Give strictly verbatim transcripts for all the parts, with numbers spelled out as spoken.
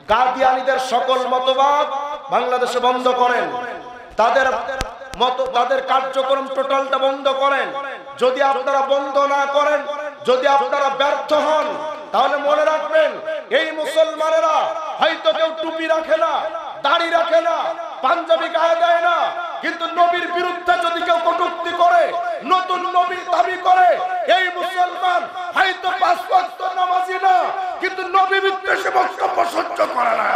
কাদিয়ানীদের সকল মতবাদ বাংলাদেশে বন্ধ করেন, তাদের মত তাদের কার্যক্রম টোটালটা বন্ধ করেন। যদি আপনারা বন্ধ না করেন, যদি আপনারা ব্যর্থ হন, তাহলে মনে রাখবেন এই মুসলমানেরা হয়তো কেউ টুপি রাখে না, দাড়ি রাখে না, পাঞ্জাবি গায়ে দেয় না, কিন্তু নবীর বিরুদ্ধে যদি কেউ কটূক্তি করে, নতুন নবীর দাবি করে, এই মুসলমান হয়তো পাঁচ ওয়াক্ত নামাজি না, কিন্তু নবী বিদ্বেষী বক্তব্য সহ্য করে না।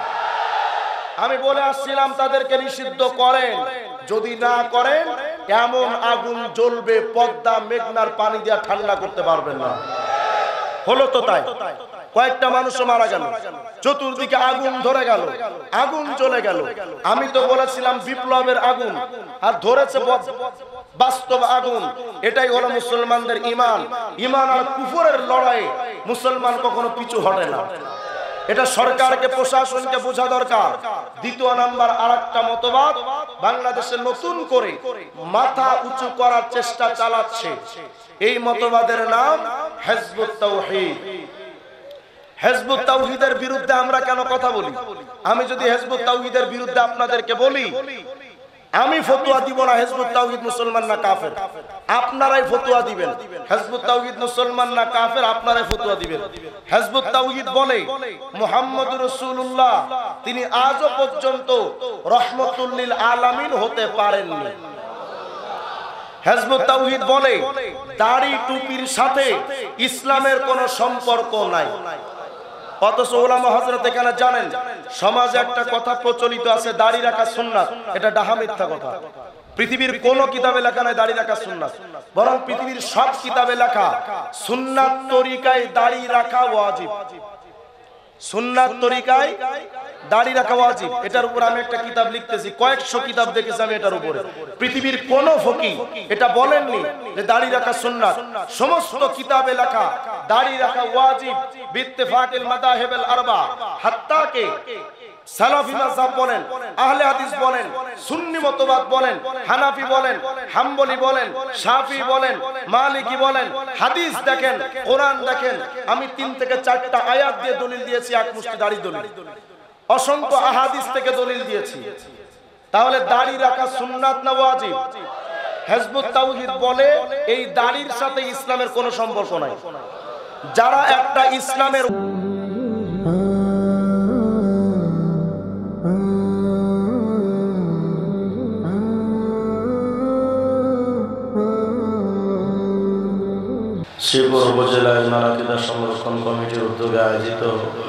আমি বলে আসছিলাম তাদেরকে নিষিদ্ধ করেন, যদি না করেন এমন আগুন জ্বলবে পদ্মা মেঘনার পানি দিয়ে ঠান্ডা করতে পারবেন না। হলো তো তাই, কয়েকটা মানুষ মারা গেল, চতুর্দিকে আগুন ধরে গেল, আগুন জ্বলে গেল। আমি তো বলেছিলাম বিপ্লবের আগুন, আর ধরেছে বাস্তব আগুন। এটাই হলো মুসলমানদের ঈমান। ঈমান আর কুফরের লড়াই মুসলমান কখনো পিছু হটে না। এটা সরকারকে, প্রশাসনকে বোঝা দরকার। দ্বিতীয় নাম্বার আরেকটা মতবাদ বাংলাদেশে নতুন করে মাথা উঁচু করার চেষ্টা চালাচ্ছে, এই মতবাদের নাম হিজবুত তাওহীদ। হিজবুত তাওহীদের বিরুদ্ধে আমরা কেন কথা বলি? আমি যদি হিজবুত তাওহীদের বিরুদ্ধে আপনাদেরকে বলি, আমি ফতোয়া দিব না হিজবুত তাওহীদ মুসলমান না কাফের, আপনারাই ফতোয়া দিবেন। হিজবুত তাওহীদ মুসলমান না কাফের, আপনারাই ফতোয়া দিবেন। হিজবুত তাওহীদ বলে মুহাম্মদুর রাসূলুল্লাহ তিনি আজও পর্যন্ত রহমতুল লিল আলামিন হতে পারেননি। হিজবুত তাওহীদ বলে দাড়ি টুপির সাথে ইসলামের কোনো সম্পর্ক নাই। অথচ ওলামা হযরত এখানে জানেন, সমাজে একটা কথা প্রচলিত আছে, দাড়ি রাখা সুন্নাত। এটা ডাহা মিথ্যা কথা। পৃথিবীর কোন কিতাবে লেখা নাই দাড়ি রাখা সুন্নাত, বরং পৃথিবীর সব কিতাবে লেখা সুন্নাত তরিকায় দাড়ি রাখা ওয়াজিব। সুন্নাত তরিকায় দাড়ি রাখা ওয়াজিব। এটার উপর আমি একটা কিতাব লিখতেছি, কয়েকশো কিতাব দেখেছি আমি এটার উপরে। পৃথিবীর কোন ফকি এটা বলেননি যে দাড়ি রাখা সুন্নাত। সমস্ত কিতাবে লেখা দাড়ি রাখা ওয়াজিব বিত্তেফাকিল মাযাহিবিল আরবা। হাত্তা কে সালাফি মাযহাব বলেন, আহলে হাদিস বলেন, সুন্নি মতবাদ বলেন, হানাফি বলেন, হাম্বলি বলেন, শাফি বলেন, মালিকি বলেন, হাদিস দেখেন, কোরআন দেখেন। আমি তিন থেকে চারটা আয়াত দিয়ে দলিল দিয়েছি, এক মুষ্টি দাড়ি দলিল, অসংখ্য আহাদিস থেকে দলিল দিয়েছি। তাহলে দাড়ি রাখা সুন্নাত না ওয়াজিব? হিজবুত তাওহীদ বলে এই দাড়ির সাথে ইসলামের কোনো সম্পর্ক নাই। যারা একটা ইসলামের শ্রীপুর উপজেলায় নারাকিদা সংরক্ষণ কমিটির উদ্যোগে আয়োজিত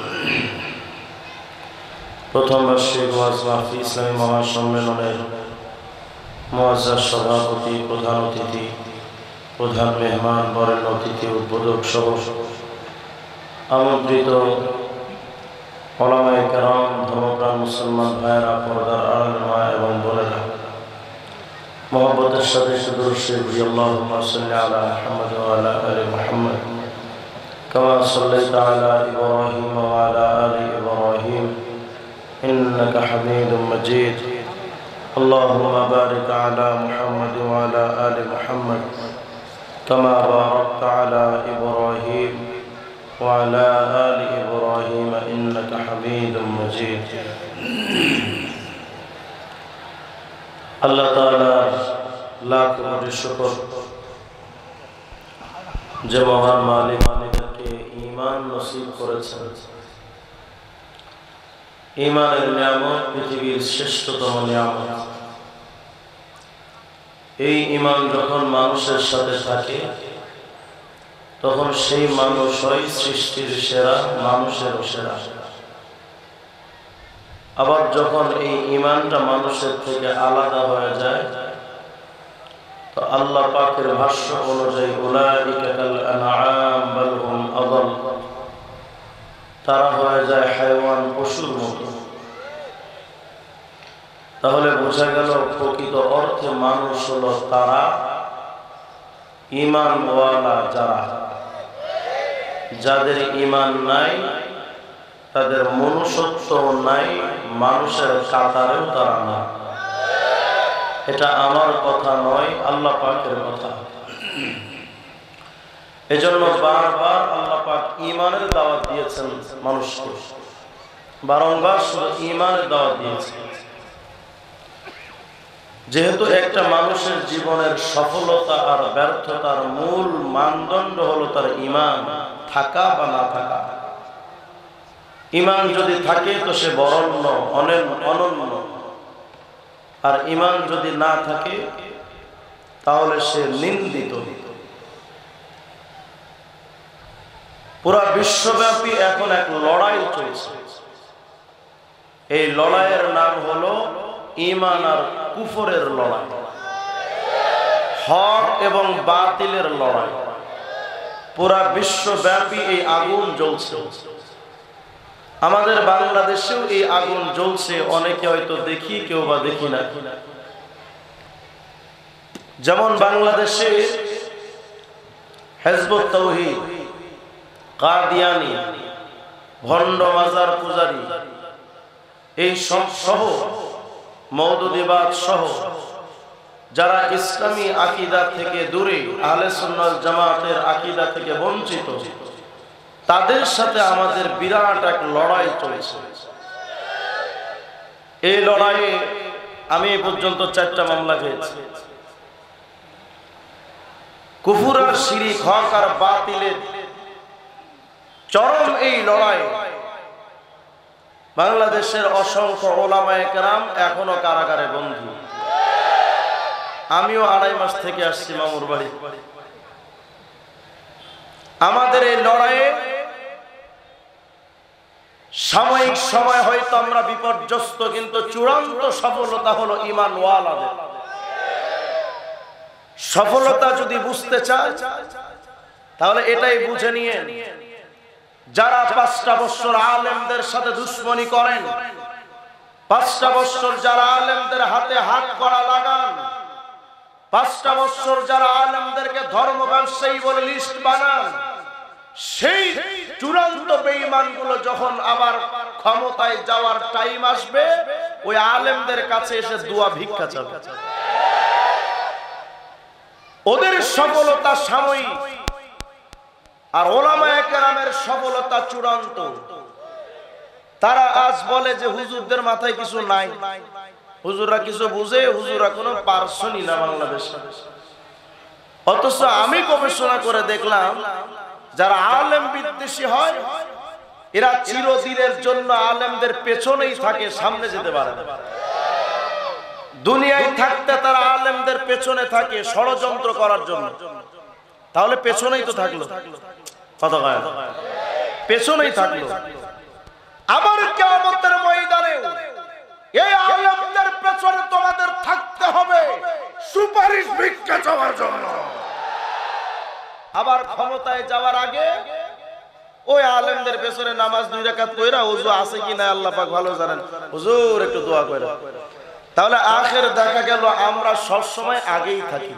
প্রথম বার্ষিক ওয়াজ মাহফিল ইসলামী মহাসম্মেলনের মুআজ্জাজ সভাপতি, প্রধান অতিথি, প্রধান মেহমান, বরেণ্য অতিথি, উদ্বোধক সহ আমন্ত্রিত উলামায়ে কেরাম, ধর্মপ্রাণ মুসলমান ভাইয়েরা, পর্দার আড়ালের মা এবং বোনেরা, মোহাম্মতের সাথে দুরূদ শরীফ পড়ি। আল্লাহুম্মা সাল্লি আলা মুহাম্মাদ ওয়া আলা আলি মুহাম্মাদ কামা সাল্লাইতা আলা ইব্রাহিম ওয়া আলা আলি ইব্রাহিম ইন্নাকা হামিদুম মাজিদ। আল্লাহুম্মা বারিক আলা মুহাম্মাদ ওয়া আলা আলি মুহাম্মাদ কামা বারাকতা আলা ইব্রাহিম ওয়া আলা আলি ইব্রাহিম ইন্নাকা হামিদুম মাজিদ। আল্লাহ তাআলার লাখ কোটি শুকর যে মহান মালিক আমাদেরকে ঈমান নসিব করেছেন। ঈমানের নিয়ামত পৃথিবীর শ্রেষ্ঠতম নিয়ামত। এই ঈমান যখন মানুষের সাথে থাকে তখন সেই মানুষ হয় সৃষ্টির সেরা, মানুষেরও সেরা। আবার যখন এই ঈমানটা মানুষের থেকে আলাদা হয়ে যায় তো আল্লাহ পাকের ভাষ্য অনুযায়ী উলাইকা কাল আনআম বাল হুম আযাল, তারা হয়ে যায় হায়াওয়ান, পশুর মতো। তাহলে বোঝা গেল প্রকৃত অর্থে মানুষ হলো তারা ঈমানওয়ালা, যারা যাদের ঈমান নাই, তাদের মনুষ্যত্ব নাই, মানুষের কাতারেও তারা না। এটা আমার কথা নয়, আল্লাহ পাকের কথা। এজন্য বারবার আল্লাহ পাক ঈমানের দাওয়াত দিয়েছেন মানুষকে। বারংবার শুধু ঈমানের দাওয়াত দিয়েছে। যেহেতু একটা মানুষের জীবনের সফলতা আর ব্যর্থতার মূল মানদণ্ড হলো তার ঈমান থাকা বা না থাকা। ঈমান যদি থাকে তো সে বরণ্য অনন্য, আর ঈমান যদি না থাকে তাহলে সে নিন্দিত। পুরা বিশ্বব্যাপী এখন এক লড়াই চলছে। এই লড়াইয়ের নাম হলো ঈমান আর কুফরের লড়াই, হক এবং বাতিলের লড়াই। পুরা বিশ্বব্যাপী এই আগুন জ্বলছে। আমাদের বাংলাদেশেও এই আগুন জ্বলছে, অনেকে হয়তো দেখি, কেউ বা দেখি না। যেমন বাংলাদেশে হিজবুত তাওহীদ, কাদিয়ানি, ভণ্ড মাজার পূজারী, এই সব সহ মওদুদিবাদ সহ যারা ইসলামী আকীদা থেকে দূরে, আহলে সুন্নাত জামাতের আকীদা থেকে বঞ্চিত, তাদের সাথে আমাদের বিরাট এক লড়াই চলছে। এই লড়াইয়ে আমি এ পর্যন্ত চারটা মামলা খেয়েছি। কুফর আর শিরক, হক আর বাতিলের চরম এই লড়াই। বাংলাদেশের অসংখ্য ওলামায়ে কেরাম এখনো কারাগারে বন্দী। আমিও আড়াই মাস থেকে আসছি মামুর বাড়ি। আমাদের এই লড়াইয়ে সাময়িক সময় হয়তো আমরা বিপর্যস্ত, কিন্তু চূড়ান্ত সফলতা হলো ঈমানওয়ালাদের। সফলতা যদি বুঝতে চান তাহলে এটাই বুঝে নিয়ে, যারা পাঁচটা বছর আলেমদের সাথে দুশ্মনী করেন, পাঁচটা বছর যারা আলেমদের হাতে হাত করা লাগান, পাঁচটা বছর যারা আলেমদেরকে ধর্ম ব্যবসায়ী বলে লিস্ট বানান, সেই চূড়ান্ত বেঈমানগুলো যখন আবার ক্ষমতায় যাওয়ার টাইম আসবে, ওই আলেমদের কাছে এসে দোয়া ভিক্ষা চাবে। ওদের সফলতা সাময়িক, আর ওলামায়ে কেরামের সফলতা চূড়ান্ত। তারা আজ বলে যে হুজুরদের মাথায় কিছু নাই, হুজুররা কিছু বুঝে, হুজুররা কোনো পার্সনই না বাংলাদেশে। অথচ আমি গবেষণা করে দেখলাম, যারা আলেম বিদ্বেষী হয় এরা চিরদিনের জন্য আলেমদের পেছনেই থাকে, সামনে যেতে পারে না। দুনিয়ায় থাকতে তারা আলেমদের পেছনে থাকে ষড়যন্ত্র করার জন্য। তাহলে পেছনেই তো থাকলো, কথা কয়, পেছনেই থাকলো। আবার কিয়ামতের ময়দানে এই আলেমদের পেছনে তোমাদের থাকতে হবে সুপারিশ ভিক্ষা চাওয়ার জন্য। আবার ক্ষমতায় যাওয়ার আগে ওই আলেমদের পেছনে নামাজ দুই রাকাত কইরা, ওযু আছে কিনা আল্লাহ পাক ভালো জানেন, হুজুর একটু দোয়া কইরা। তাহলে আখের দেখা গেল আমরা সব সময় আগেই থাকি।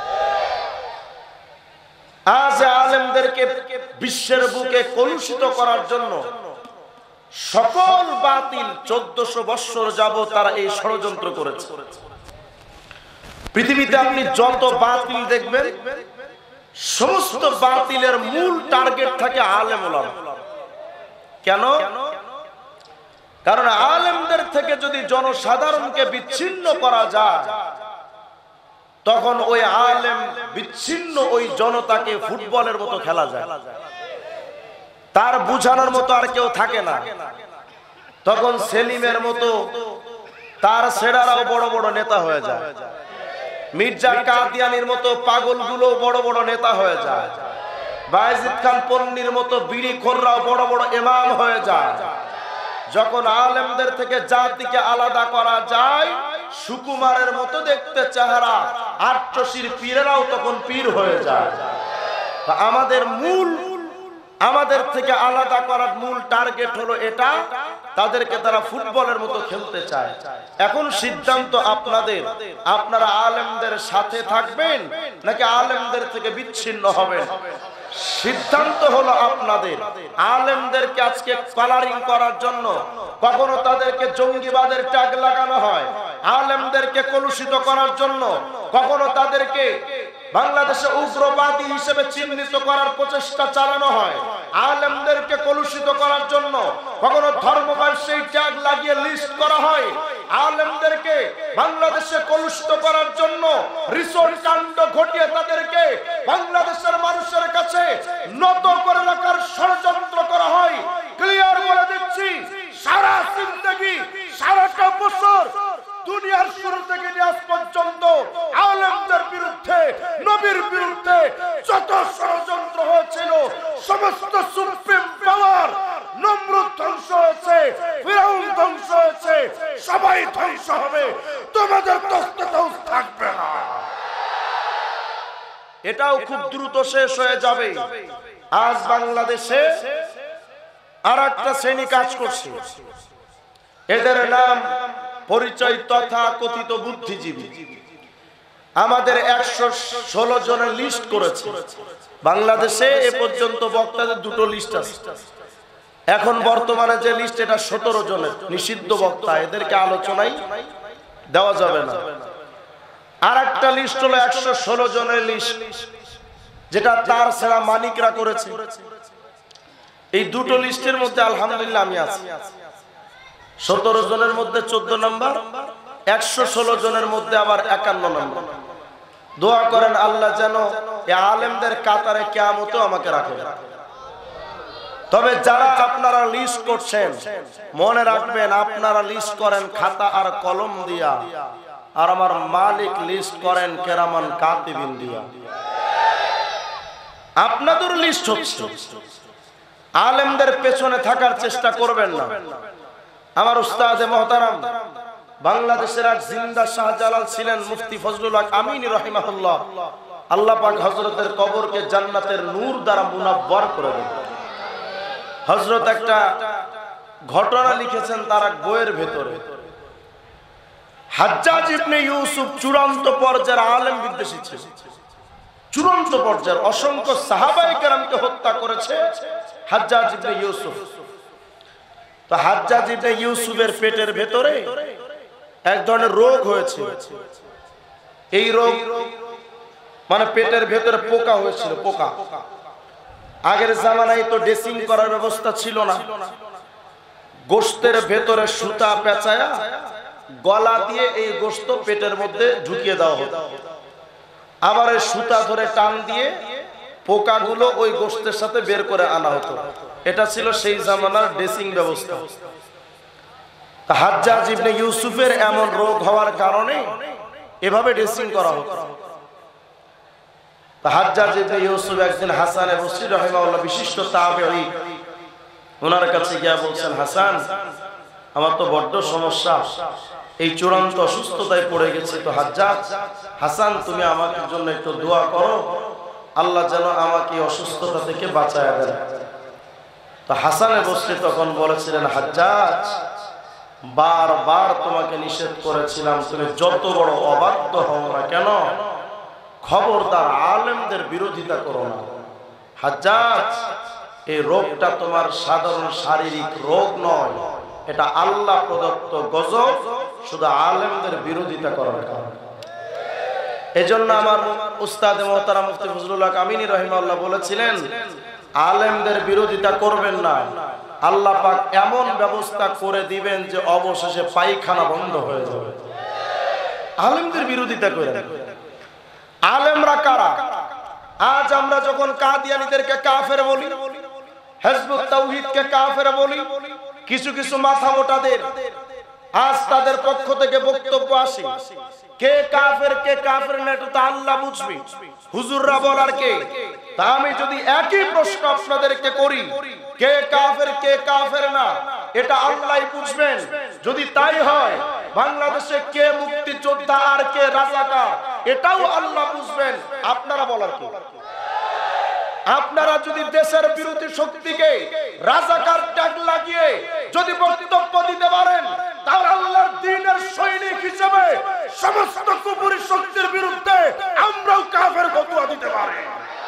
আজ আলেমদেরকে বিশ্বের বুকে কলুষিত করার জন্য সকল বাতিল চোদ্দশো বৎসর যাবত তারা এই ষড়যন্ত্র করেছে। পৃথিবীতে আপনি যত বাতিল দেখবেন, সমস্ত বাতিলের মূল টার্গেট থাকে আলেম ওলামা। কেন? কারণ আলেমদের থেকে যদি জনসাধারণকে বিচ্ছিন্ন করা যায়, তখন ওই আলেম বিচ্ছিন্ন ওই জনতাকে ফুটবলের মতো খেলা যায়, তার বুঝানোর মতো আর কেউ থাকে না। তখন সেলিমের মতো তার ছেড়ারাও বড় বড় নেতা হয়ে যায়, মির্জা কাদিয়ানির মতো পাগলগুলো বড় বড় নেতা হয়ে যায়, বায়েজিদ খান পন্নীর মতো বিড়ি খোররাও বড় বড় ইমাম হয়ে যায়। যখন আলেমদের থেকে জাতিকে আলাদা করা যায়, সুকুমারের মতো দেখতে চেহারা আটশির পীরেরাও তখন পীর হয়ে যায়। আমাদের মূল, আমাদের থেকে আলাদা করার মূল টার্গেট হলো এটা, তাদেরকে তারা ফুটবলের মতো খেলতে চায়। এখন সিদ্ধান্ত আপনাদের, আপনারা আলেমদের সাথে থাকবেন নাকি আলেমদের থেকে বিচ্ছিন্ন হবেন? সিদ্ধান্ত হলো আপনাদের। আলেমদেরকে আজকে কালারিং করার জন্য কখনো তাদেরকে জঙ্গিবাদের ট্যাগ লাগানো হয়, আলেমদেরকে কলুষিত করার জন্য কখনো তাদেরকে বাংলাদেশে উগ্রবাদী হিসেবে চিহ্নিত করার প্রচেষ্টা চালানো হয়। আলেমদেরকে কলুষিত করার জন্য, কখনো ধর্মভাব সেই ট্যাগ লাগিয়ে লিস্ট করা হয়। আলেমদেরকে বাংলাদেশে কলুষিত করার জন্য রিসোর্ট কাণ্ড ঘটিয়ে তাদেরকে বাংলাদেশের মানুষের কাছে নত করে রাখার ষড়যন্ত্র করা হয়। ক্লিয়ার বলে দিচ্ছি, সারা জিন্দেগি সারাটা বছর দুনিয়ার শুরু থেকে নিয়ে আজ পর্যন্ত আলেমদের বিরুদ্ধে, নবীর বিরুদ্ধে যত ষড়যন্ত্র হয়েছিল, সমস্ত সুপ্রিম পাওয়ার নমরুদ ধ্বংস হয়েছে, ফিরাউন ধ্বংস হয়েছে, সবাই ধ্বংস হবে, তোমাদের তখতাও থাকবে না। এটাও খুব দ্রুত শেষ হয়ে যাবে। আজ বাংলাদেশে আর একটা শ্রেণী কাজ করছে, এদের নাম পরিচয় তথা কথিত বুদ্ধিজীবী। আমাদের একশো ষোলো জনের লিস্ট করেছে বাংলাদেশে। এ পর্যন্ত বক্তাদের দুটো লিস্ট আছে। এখন বর্তমানে যে লিস্ট, এটা সতেরো জনের নিষিদ্ধ বক্তা, এদেরকে আলোচনায় দেওয়া যাবে না। আর একটা লিস্ট হলো একশো ষোলো জনের লিস্ট, যেটা তার সেরা মানিকরা করেছে। এই দুটো লিস্টের মধ্যে আলহামদুলিল্লাহ আমি আছি। সতেরো জনের মধ্যে চোদ্দ নম্বর, একশো ষোলো জনের মধ্যে আবার একান্ন নম্বর। দোয়া করেন আল্লাহ যেন এই আলেমদের কাতারে কিয়ামতেও আমাকে রাখে। তবে যারা আপনারা লিস্ট করছেন, মনে রাখবেন আপনারা লিস্ট করেন খাতা আর কলম দিয়া, আর আমার মালিক লিস্ট করেন কেরামান কাতিবিন দিয়া। আপনাদের লিস্ট হচ্ছে, আলেমদের পেছনে থাকার চেষ্টা করবেন না। আমার উস্তাদে মুহতারাম বাংলাদেশের এক জিন্দা শাহজালাল ছিলেন মুফতি ফজলুল হক আমিনী রাহিমাহুল্লাহ। আল্লাহ পাক হযরতের কবরকে জান্নাতের নূর দ্বারা মুনাব্বর করে দেন। হযরত একটা ঘটনা লিখেছেন তার এক বইয়ের ভেতরে। হাজ্জাজ ইবনে ইউসুফ চূড়ান্ত পর্যায়ের আলেম বিদ্বেষী ছিল, চূড়ান্ত পর্যায়ের অসংখ্য সাহাবায়ে কেরামকে হত্যা করেছে হাজ্জাজ ইবনে ইউসুফ। তো হাজ্জাজ ইবনে ইউসুফের পেটের ভেতরে এক ধরনের রোগ হয়েছে। এই রোগ মানে পেটের ভেতরে পোকা হয়েছিল, পোকা। আগের জামানায় তো ড্রেসিং করার ব্যবস্থা ছিল না, গোশতের ভেতরে সুতা পেঁচায়া গলা দিয়ে এই গোশত পেটের মধ্যে ঢুকিয়ে দেওয়া হতো। আবার এই সুতা ধরে টান দিয়ে পোকাগুলো ওই গোশতের সাথে বের করে আনা হতো। এটা ছিল সেই জামানার ড্রেসিং ব্যবস্থা। হাজ্জাজ ইবনে ইউসুফের এমন রোগ হওয়ার কারণে এভাবে ড্রেসিং করা হতো। হাজ্জাজ ইবনে ইউসুফ একদিন হাসান বসরি রাহিমাহুল্লাহ বিশিষ্ট তাবেঈ, ওনার কাছে গিয়ে বলছেন, হাসান আমার তো বড্ড সমস্যা, এই চূড়ান্ত অসুস্থতায় পড়ে গেছে। তো হাজ্জাজ, হাসান তুমি আমাদের জন্য একটু দোয়া করো, আল্লাহ যেন আমাকে অসুস্থতা থেকে বাঁচায় দেন। তো হাসান বসরি তখন বলেছিলেন, হাজ্জাজ বারবার তোমাকে নিষেধ করেছিলাম, তুমি যত বড় অবাধ্য হও না কেন, খবরদার আলেমদের বিরোধিতা করো না। হাজ্জাজ এই রোগটা তোমার সাধারণ শারীরিক রোগ নয়, এটা আল্লাহ প্রদত্ত গজব, শুধু আলেমদের বিরোধিতা করার কারণে। এজন্য আমার উস্তাদে মুহতারাম মুফতি ফজলুল হক আমিনী রাহিমাহুল্লাহ বলেছিলেন, আলেমদের বিরোধিতা করবেন না, আল্লাহ পাক এমন ব্যবস্থা করে দিবেন যে অবশেষে পায়খানা বন্ধ হয়ে যাবে। আলেমদের বিরোধিতা করেন। আলেমরা কারা? আজ আমরা যখন কাদিয়ানীদেরকে কাফের বলি, হিজবুত তাওহীদকে কাফের বলি, কিছু কিছু মাথা মোটাদের আজ তাদের পক্ষ থেকে বক্তব্য আসে, কে কাফের কে কাফের না এটা তো আল্লাহ বুঝবে, হুজুররা বলার কে। তা আমি যদি একই প্রশ্ন আপনাদেরকে করি, কে কাফের কে কাফের না এটা আল্লাহই বুঝবেন। যদি তাই হয় বাংলাদেশে কে মুক্তিযোদ্ধা আর কে রাজাকার এটাও আল্লাহ বুঝবেন। আপনারা বলার কি? আপনারা যদি দেশের বিরোধী শক্তিকে রাজাকার ট্যাগ লাগিয়ে যদি বক্তব্য দিতে পারেন, তাহলে আল্লাহর দ্বীনের সৈনিক হিসেবে সমস্ত কুফরি শক্তির বিরুদ্ধে আমরাও কাফের ফতোয়া দিতে পারি।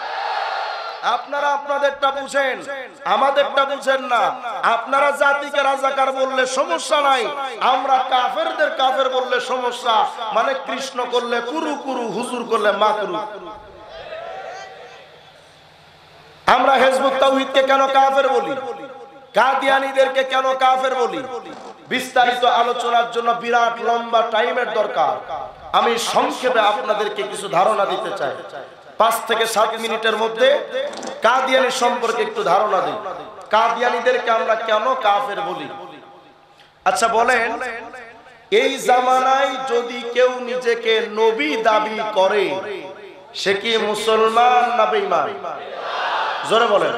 আপনারা আপনাদেরটা বুঝেন, আমাদেরটা বুঝেন না। আপনারা জাতিকে রাজাকার বললে সমস্যা নাই, আমরা কাফেরদের কাফের বললে সমস্যা। মানে কৃষ্ণ করলে কুরু কুরু, হুজুর করলে মাকরু। আমরা হিজবুত তাওহীদকে কেন কাফের বলি, কাদিয়ানীদেরকে কেন কাফের বলি, বিস্তারিত আলোচনার জন্য বিরাট লম্বা টাইমের দরকার। আমি সংক্ষেপে আপনাদেরকে কিছু ধারণা দিতে চাই, পাঁচ থেকে সাত মিনিটের মধ্যে কাদিয়ানী সম্পর্কে একটু ধারণা দিই। কাদিয়ানীদেরকে আমরা কেন কাফের বলি? আচ্ছা বলেন, এই জামানায় যদি কেউ নিজেকে নবী দাবি করে সে কি মুসলমান না বেঈমান? জোরে বলেন।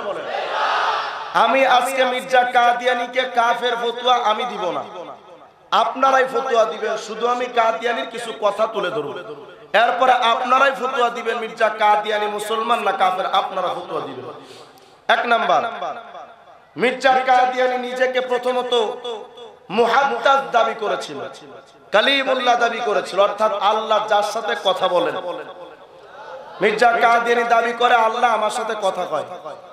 আমি আজকে মির্জা কাদিয়ানীকে কাফের ফতোয়া আমি দিব না, আপনারাই ফতোয়া দিবেন। শুধু আমি কাদিয়ানীর কিছু কথা তুলে ধরব, এরপরে আপনারাই ফতোয়া দিবেন মির্জা কাদিয়ানী মুসলমান না কাফের, আপনারা ফতোয়া দিবেন। এক নাম্বার, মির্জা কাদিয়ানী নিজেকে প্রথমত মুহাদ্দাস দাবি করেছিল, কালিমুল্লাহ দাবি করেছিল, অর্থাৎ আল্লাহ যার সাথে কথা বলেন। মির্জা কাদিয়ানী দাবি করে আল্লাহ আমার সাথে কথা কয়।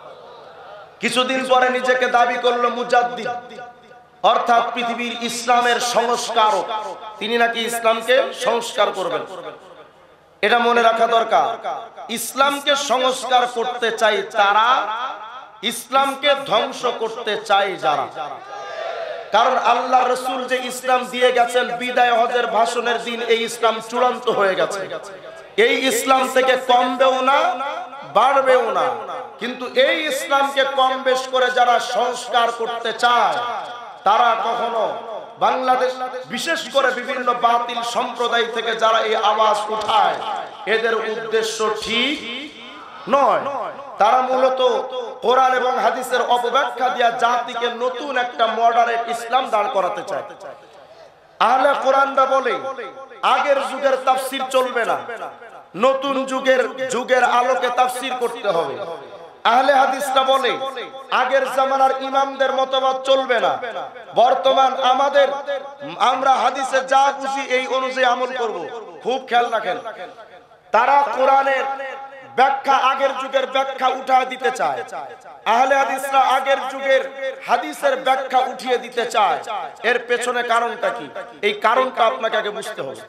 কিছুদিন পরে নিজেকে দাবি করলো মুজাদ্দিদ, অর্থাৎ পৃথিবীর ইসলামের সংস্কারক। তিনি নাকি ইসলামকে সংস্কার করবেন। এটা মনে রাখা দরকার, ইসলামকে সংস্কার করতে চাই তারা, ইসলামকে ধ্বংস করতে চাই যারা। কারণ আল্লাহ রাসূল যে ইসলাম দিয়ে গেছেন বিদায় হজের ভাষণের দিন, এই ইসলাম চূড়ান্ত হয়ে গেছে। এই ইসলাম থেকে কমবেও না বাড়বেও না, কিন্তু এই ইসলামকে কম বেশ করে যারা সংস্কার করতে চায় তারা কখনো বাংলাদেশ, বিশেষ করে বিভিন্ন বাতিল সম্প্রদায় থেকে যারা এই আওয়াজ উঠায়, এদের উদ্দেশ্য ঠিক নয়। তারা মূলত কোরআন এবং হাদিসের অপব্যাখ্যা দিয়া জাতিকে নতুন একটা মডারেট ইসলাম দাঁড় করাতে চায়। আহলে কোরআনরা বলে আগের যুগের তাফসীর চলবে না, নতুন যুগের যুগের আলোকে তাফসীর করতে হবে। আহলে হাদিসরা বলে আগের জামানার ইমামদের মতবাদ চলবে না, বর্তমান আমাদের আমরা হাদিসে যা বুঝি এই অনুযায়ী আমল করব। খুব খেয়াল রাখেন, তারা কোরআনের ব্যাখ্যা আগের যুগের ব্যাখ্যা উঠা দিতে চায়, আহলে হাদিসরা আগের যুগের হাদিসের ব্যাখ্যা উঠিয়ে দিতে চায়। এর পেছনে কারণটা কি? এই কারণটা আপনাকে আগে বুঝতে হবে।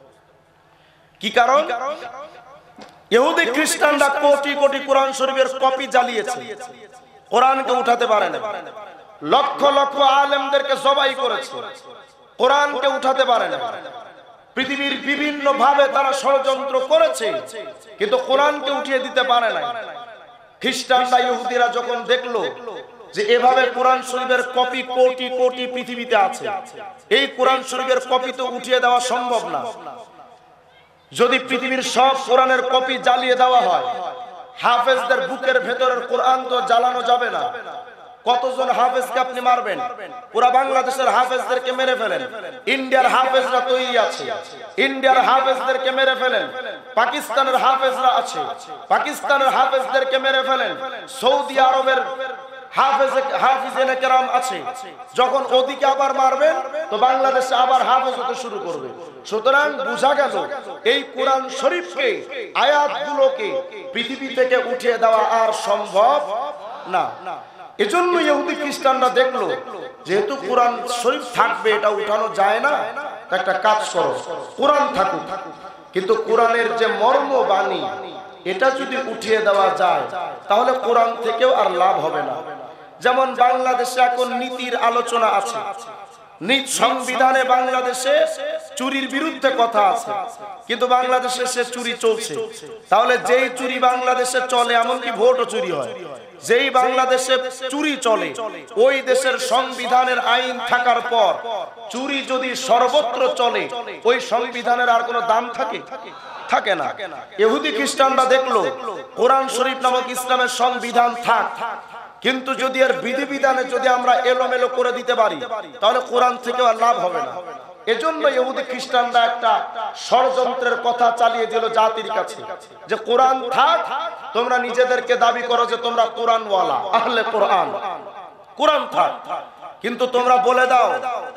কি কারণ? ইহুদি খ্রিস্টানরা কোটি কোটি কোরআন শরীফের কপি জ্বালিয়েছে, কোরআনকে উঠাতে পারে না। লক্ষ লক্ষ আলেমদেরকে জবাই করেছে, কোরআনকে উঠাতে পারে না। পৃথিবীর বিভিন্ন ভাবে তারা ষড়যন্ত্র করেছে, কিন্তু কোরআনকে উঠিয়ে দিতে পারে না। খ্রিস্টানরা ইহুদিরা যখন দেখলো যে এভাবে কোরআন শরীফের কপি কোটি কোটি পৃথিবীতে আছে, এই কোরআন শরীফের কপি তো উঠিয়ে দেওয়া সম্ভব না। যদি পৃথিবীর সব কোরআনের কপি জ্বালিয়ে দেওয়া হয়, হাফেজদের বুকের ভেতরের কোরআন তো জ্বালানো যাবে না। কতজন হাফেজকে আপনি মারবেন? পুরা বাংলাদেশের হাফেজদেরকে মেরে ফেলেন। ইন্ডিয়ার হাফেজরা তৈরি আছে, ইন্ডিয়ার হাফেজদেরকে মেরে ফেলেন। পাকিস্তানের হাফেজরা আছে, পাকিস্তানের হাফেজদেরকে মেরে ফেলেন। সৌদি আরবের হাফেজ হাফিজেনে কেরাম আছে, যখন ওদিকে আবার মারবেন তো বাংলাদেশে আবার হাফেজ হতে শুরু করবে। সুতরাং বোঝা গেল এই কোরআন শরীফকে, আয়াতগুলোকে পৃথিবী থেকে উঠিয়ে দেওয়া আর সম্ভব না। এজন্য ইহুদি খ্রিস্টানরা দেখলো যেহেতু কোরআন শরীফ থাকবে, এটা উঠানো যায় না, একটা কাজ করো, কোরআন থাকুক, কিন্তু কোরআনের যে মর্ম বাণী এটা যদি উঠিয়ে দেওয়া যায় তাহলে কোরআন থেকেও আর লাভ হবে না। যেমন বাংলাদেশে এখন নীতির আলোচনা আছে, সংবিধানে বাংলাদেশে চুরির বিরুদ্ধে কথা আছে, কিন্তু বাংলাদেশে সে চুরি চলছে। তাহলে যেই চুরি বাংলাদেশে চলে, এমনকি ভোটও চুরি হয়, যেই বাংলাদেশে চুরি চলে, ওই দেশের সংবিধানের আইন থাকার পর চুরি যদি সর্বত্র চলে, ওই সংবিধানের আর কোনো দাম থাকে? থাকে না। ইহুদি খ্রিস্টানরা দেখলো কোরআন শরীফ নামক ইসলামের সংবিধান থাক, কিন্তু যদি এর বিধিবিধানে যদি আমরা এলোমেলো করে দিতে পারি তাহলে কোরআন থেকে আর লাভ হবে না। এজন্য ইহুদি খ্রিস্টানরা একটা ষড়যন্ত্রের কথা চালিয়ে দিল জাতির কাছে যে কোরআন থাক, তোমরা নিজেদেরকে দাবি করো যে তোমরা কোরআনওয়ালা, আহলে কোরআন, কোরআন থাক, কিন্তু তোমরা বলে দাও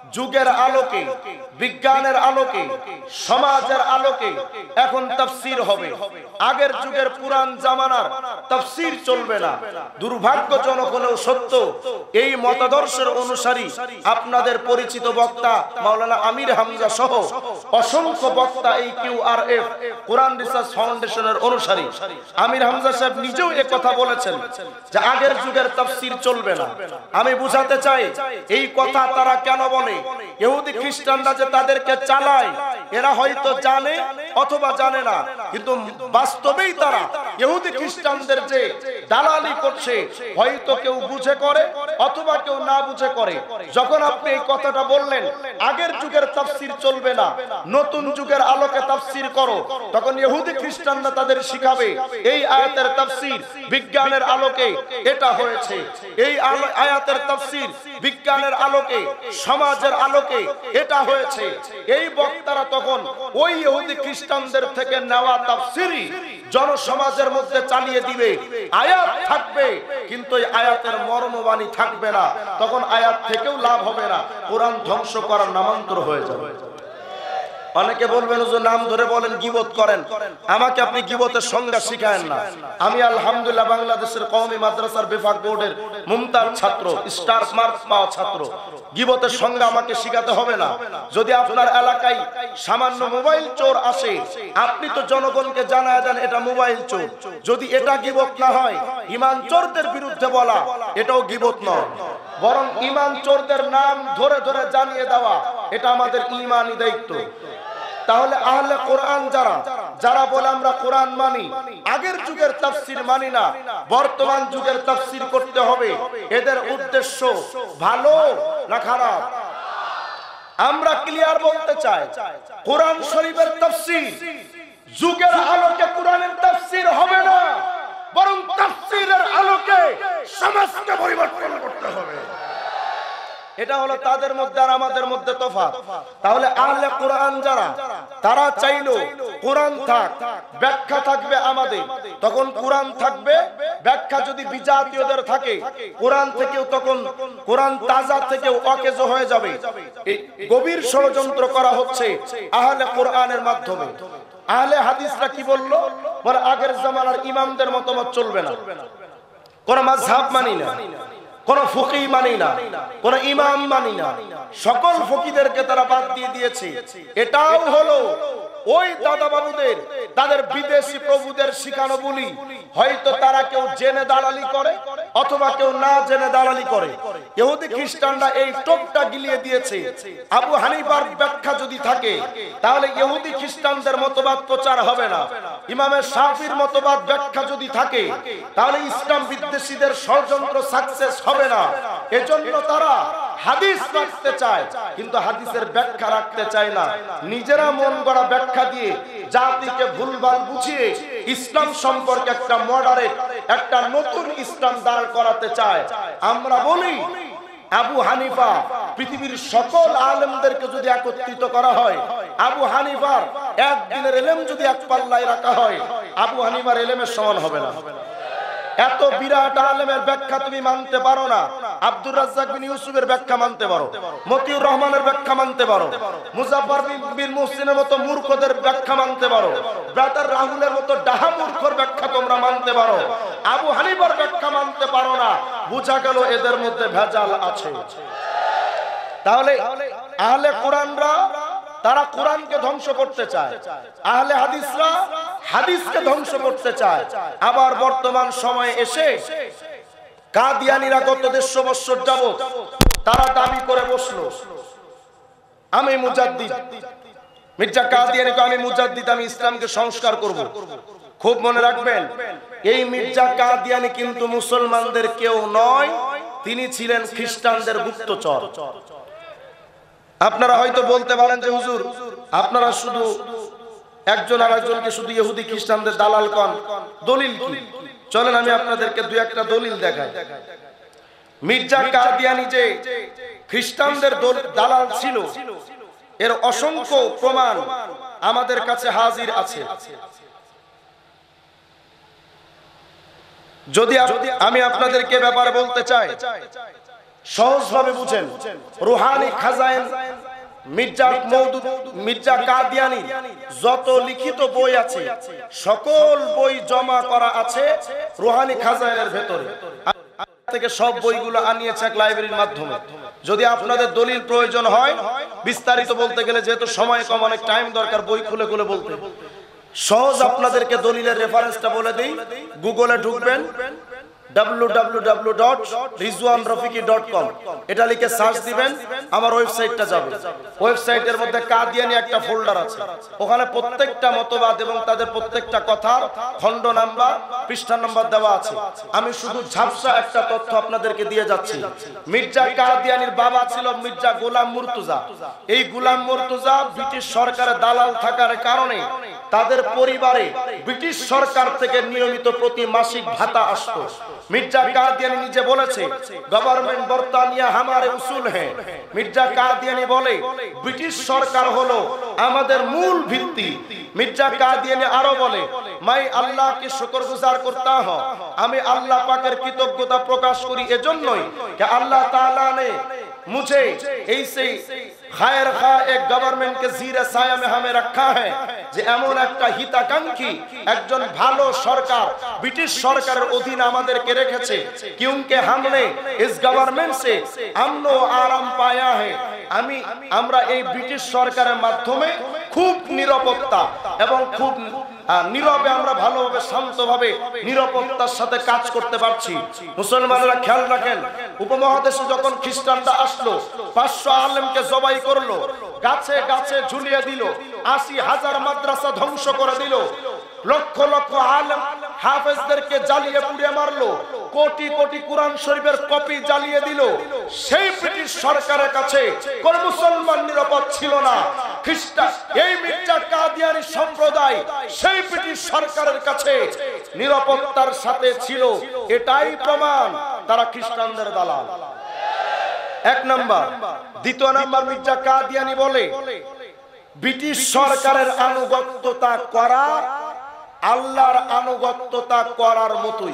যুগের আলোকে, বিজ্ঞানের আলোকে, সমাজের আলোকে এখন তাফসীর হবে। আগের যুগের পুরান জামানার তাফসীর চলবে না। দুর্ভাগ্যজনক হলেও সত্য, এই মতাদর্শের অনুসারী আপনাদের পরিচিত বক্তা মাওলানা আমির হামজা সহ অসংখ্য বক্তা এই কিউআরএফ কোরআন রিসার্চ ফাউন্ডেশনের অনুসারী। আমির হামজা সাহেব নিজেও এই কথা বলেছেন যে আগের যুগের তাফসীর চলবে না। আমি বুঝাতে চাই এই কথা তারা কেন বলে। ইহুদি খ্রিস্টানরা যে তাদেরকে চালায়, এরা হয়তো জানে অথবা জানে না, কিন্তু বাস্তবেই তারা ইহুদি খ্রিস্টানদের যে দালালি করছে, হয়তো কেউ বুঝে করে অথবা কেউ না বুঝে করে। যখন আপনি এই কথাটা বললেন আগের যুগের তাফসীর চলবে না, নতুন যুগের আলোকে তাফসীর করো, তখন ইহুদি খ্রিস্টানরা তাদের শিখাবে এই আয়াতের তাফসীর বিজ্ঞানের আলোকে এটা হয়েছে, এই আয়াতের তাফসীর বিজ্ঞানের আলোকে, সমাজের আলোকে এটা হয়েছে। এই বক্তারা তখন ওই ইহুদি খ্রিস্টানদের থেকে নেওয়া তাফসীরই জনসমাজের মধ্যে চালিয়ে দিবে। আয়াত থাকবে কিন্তু এই আয়াতের মর্মবাণী থাকবে না। তখন আয়াত থেকেও লাভ হবে না, কোরআন ধ্বংস করার নামান্তর হয়ে যাবে। অনেকে বলবেন যে নাম ধরে বলেন, গীবত করেন। আমাকে আপনি গীবতের সংজ্ঞা শিখায়েন না। আমি আলহামদুলিল্লাহ বাংলাদেশের কওমি মাদ্রাসার বিভাগ বোর্ডের মুমতাজ ছাত্র, স্টার মার্ক পাওয়া ছাত্র। গীবতের সংজ্ঞা আমাকে শিখাতে হবে না। যদি আপনার এলাকায় সামান্য মোবাইল চোর আসে, আপনি তো জনগণকে জানায় দেন এটা মোবাইল চোর। যদি এটা গীবত না হয়, ঈমান চোরদের বিরুদ্ধে বলা এটাও গীবত নয়, বরং ঈমান চোরদের নাম ধরে ধরে জানিয়ে দেওয়া এটা আমাদের ঈমানি দায়িত্ব। তাহলে আহলে কোরআন যারা যারা বলে আমরা কোরআন মানি, আগের যুগের তাফসীর মানি না, বর্তমান যুগের তাফসীর করতে হবে, এদের উদ্দেশ্য ভালো না খারাপ? আমরা ক্লিয়ার বলতে চাই, কোরআন শরীফের তাফসীর যুগের আলোকে কোরআনের তাফসীর হবে না, বরং তাফসীরের আলোকে সমাজকে পরিবর্তন করতে হবে। এটা হলো তাদের মধ্যে আর আমাদের মধ্যে তফাৎ। তাহলে আহলে কোরআন যারা, তারা চাইলো কোরআন থাক, ব্যাখ্যা থাকবে আমাদের, তখন কোরআন থাকবে। ব্যাখ্যা যদি বিজাতীয়দের থাকে, কোরআন থেকেও তখন কোরআন তাজা থেকেও অকেজ হয়ে যাবে। এই গভীর ষড়যন্ত্র করা হচ্ছে আহলে কোরআনের মাধ্যমে। আহলে হাদিসরা কি বললো? বলে আগের জামানার ইমামদের মতামত চলবে না, কোন মাযহাব মানি না, কোন ফকিহ মানি না, কোন ইমাম মানি না, সকল ফকিহদেরকে তারা বাদ দিয়ে দিয়েছে। এটাও হলো ওই দাদা বাবুদের, তাদের বিদেশি প্রভুদের শিখানো বলি। হয়তো তারা কেউ জেনে দালালি করে অথবা কেউ না জেনে দালালি করে। ইহুদি খ্রিস্টানরা এই টোপটা গিলিয়ে দিয়েছে। আবু হানিফার ব্যাখ্যা যদি থাকে, তাহলে ইহুদি খ্রিস্টানদের মতবাদ প্রচার হবে না। ইমামে শাফির মতবাদ ব্যাখ্যা যদি থাকে, তাহলে ইসলাম বিদ্বেষীদের ষড়যন্ত্র সাকসেস হবে না। এজন্য তারা হাদিস রাখতে চায়, কিন্তু হাদিসের ব্যাখ্যা রাখতে চায় না। নিজেরা মন গড়া ব্যাখ্যা দিয়ে জাতিকে ভুলভাল বুঝিয়ে ইসলাম সম্পর্কে একটা মডারেট, একটা নতুন ইসলাম দাঁড় করাতে চায়। আমরা বলি আবু হানিফা পৃথিবীর সকল আলেমদেরকে যদি একত্রিত করা হয়, আবু হানিফার একদিনের ইলম যদি এক পাল্লায় রাখা হয়, আবু হানিফার ইলমের সমান হবে না। এত বিরাট আলেমের ব্যাখ্যা তুমি মানতে পারো না। আব্দুর রাজ্জাক বিন ইউসুফের ব্যাখ্যা মানতে পারো, মতিউর রহমানের ব্যাখ্যা মানতে পারো, মুজাফফর বিন মুহসিনের মতো মূর্খদের ব্যাখ্যা মানতে পারো, ব্রাদার রাহুলের মতো ডাহা মূর্খর ব্যাখ্যা তোমরা মানতে পারো, আবু হানিফার ব্যাখ্যা মানতে পারো না। বুঝা গেল এদের মধ্যে ভেজাল আছে। তাহলে আহলে কোরআনরা তারা কোরআনকে ধ্বংস করতে চায়, আহলে হাদিসরা হাদিসকে ধ্বংস করতে চায়। আবার বর্তমান সময়ে এসে কাদিয়ানীরা গত দেড়শো বছর যাবত তারা দাবি করে বসলো আমি মুজাদ্দিদ। মির্জা কাদিয়ানীকে আমি মুজাদ্দিদ, আমি ইসলামকে সংস্কার করব। খুব মনে রাখবেন, এই মির্জা কাদিয়ানী কিন্তু মুসলমানদের কেউ নয়, তিনি ছিলেন খ্রিস্টানদের গুপ্তচর। আপনারা হয়তো বলতে পারেন যে হুজুর আপনারা শুধু একজন আর একজনকে শুধু ইহুদি খ্রিস্টানদের দালাল কন, দলিল কি? চলেন আমি আপনাদেরকে দুই একটা দলিল দেখাই। মির্জা কাদিয়ানী যে খ্রিস্টানদের দালাল ছিল, এর অসংখ্য প্রমাণ আমাদের কাছে হাজির আছে। যদি আমি আপনাদেরকে ব্যাপারে বলতে চাই, সহজভাবে বুঝেন। রুহানি খাজাইন মির্জা মওদুদ মির্জা কাদিয়ানি যত লিখিত বই আছে সকল বই জমা করা আছে রুহানি খাজাইনের ভেতরে থেকে সব বইগুলো আনিয়েছে এক লাইব্রেরির মাধ্যমে। যদি আপনাদের দলিল প্রয়োজন হয় বিস্তারিত বলতে গেলে যেহেতু সময় কম অনেক টাইম দরকার বই খুলে খুলে বলতে, সহজ আপনাদেরকে দলিলের রেফারেন্সটা বলে দেই। গুগলে ঢুকবেন W W W dot Rizwan Rafiqi dot com, এটা লিখে সার্চ দিবেন আমার ওয়েবসাইটটা যাবে। ওয়েবসাইটের মধ্যে কাদিয়ানি একটা ফোল্ডার আছে, ওখানে প্রত্যেকটা মতবাদ এবং তাদের প্রত্যেকটা কথার খণ্ড নাম্বার পৃষ্ঠা নাম্বার দেওয়া আছে। আমি শুধু ঝাপসা একটা তথ্য আপনাদেরকে দিয়ে যাচ্ছি। মির্জা কাদিয়ানির বাবা ছিল মির্জা গোলাম মুর্তজা। এই গোলাম মুর্তজা ব্রিটিশ সরকারের দালাল থাকার কারণে তাদের পরিবারে ব্রিটিশ সরকার থেকে নিয়মিত প্রতি মাসিক ভাতা আসতো। মির্জা কাদিয়ানি নিজে বলেছে গভর্নমেন্ট বর্তানিয়া হামারে উসুল হ্যাঁ। মির্জা কাদিয়ানি বলে ব্রিটিশ সরকার হলো আমাদের মূল ভিত্তি। মির্জা কাদিয়ানি আরো বলে মাই আল্লাহ কি শুকরগুজার করতা হ, আমি আল্লাহ পাকের কৃতজ্ঞতা প্রকাশ করি এজন্যই যে আল্লাহ তাআলা ने मुझे ऐसे खैर खा एक गवर्नमेंट के जीरे साया में हमें रखा है যে এমন একটা হিতাকাঙ্ক্ষী একজন ভালো সরকার ব্রিটিশ সরকারের অধীনে আমাদেরকে রেখেছে। क्योंकि हमने इस गवर्नमेंट से अमन व आराम पाया है। আমি আমরা এই ব্রিটিশ সরকারের মাধ্যমে খুব নিরাপত্তা এবং খুব নীরবে আমরা ভালোভাবে শান্তভাবে নিরাপত্তার সাথে কাজ করতে পারছি। মুসলমানরা খেয়াল রাখেন, উপমহাদেশে যখন খ্রিস্টানরা আসলো পাঁচশো আলেমকে জবাই করলো, গাছে গাছে ঝুলিয়ে দিল, আশি হাজার মাদ্রাসা ধ্বংস করে দিল, লক্ষ লক্ষ আলেম হাফেজদেরকে জ্বালিয়ে পুড়িয়ে মারলো, কোটি কোটি কোরআন শরীফের কপি জ্বালিয়ে দিল। সেই ব্রিটিশ সরকারের কাছে কোন মুসলমান নিরাপদ ছিল না। খ্রিস্টান এই মির্জা কাদিয়ানি সম্প্রদায় সেই ব্রিটিশ সরকারের কাছে নিরাপত্তার সাথে ছিল। এটাই প্রমাণ তারা খ্রিস্টানদের দালাল। এক নাম্বার। দ্বিতীয় নাম্বার, মির্জা কাদিয়ানি বলে ব্রিটিশ সরকারের আনুগত্যতা করা আল্লাহর আনুগত্যতা করার মতোই।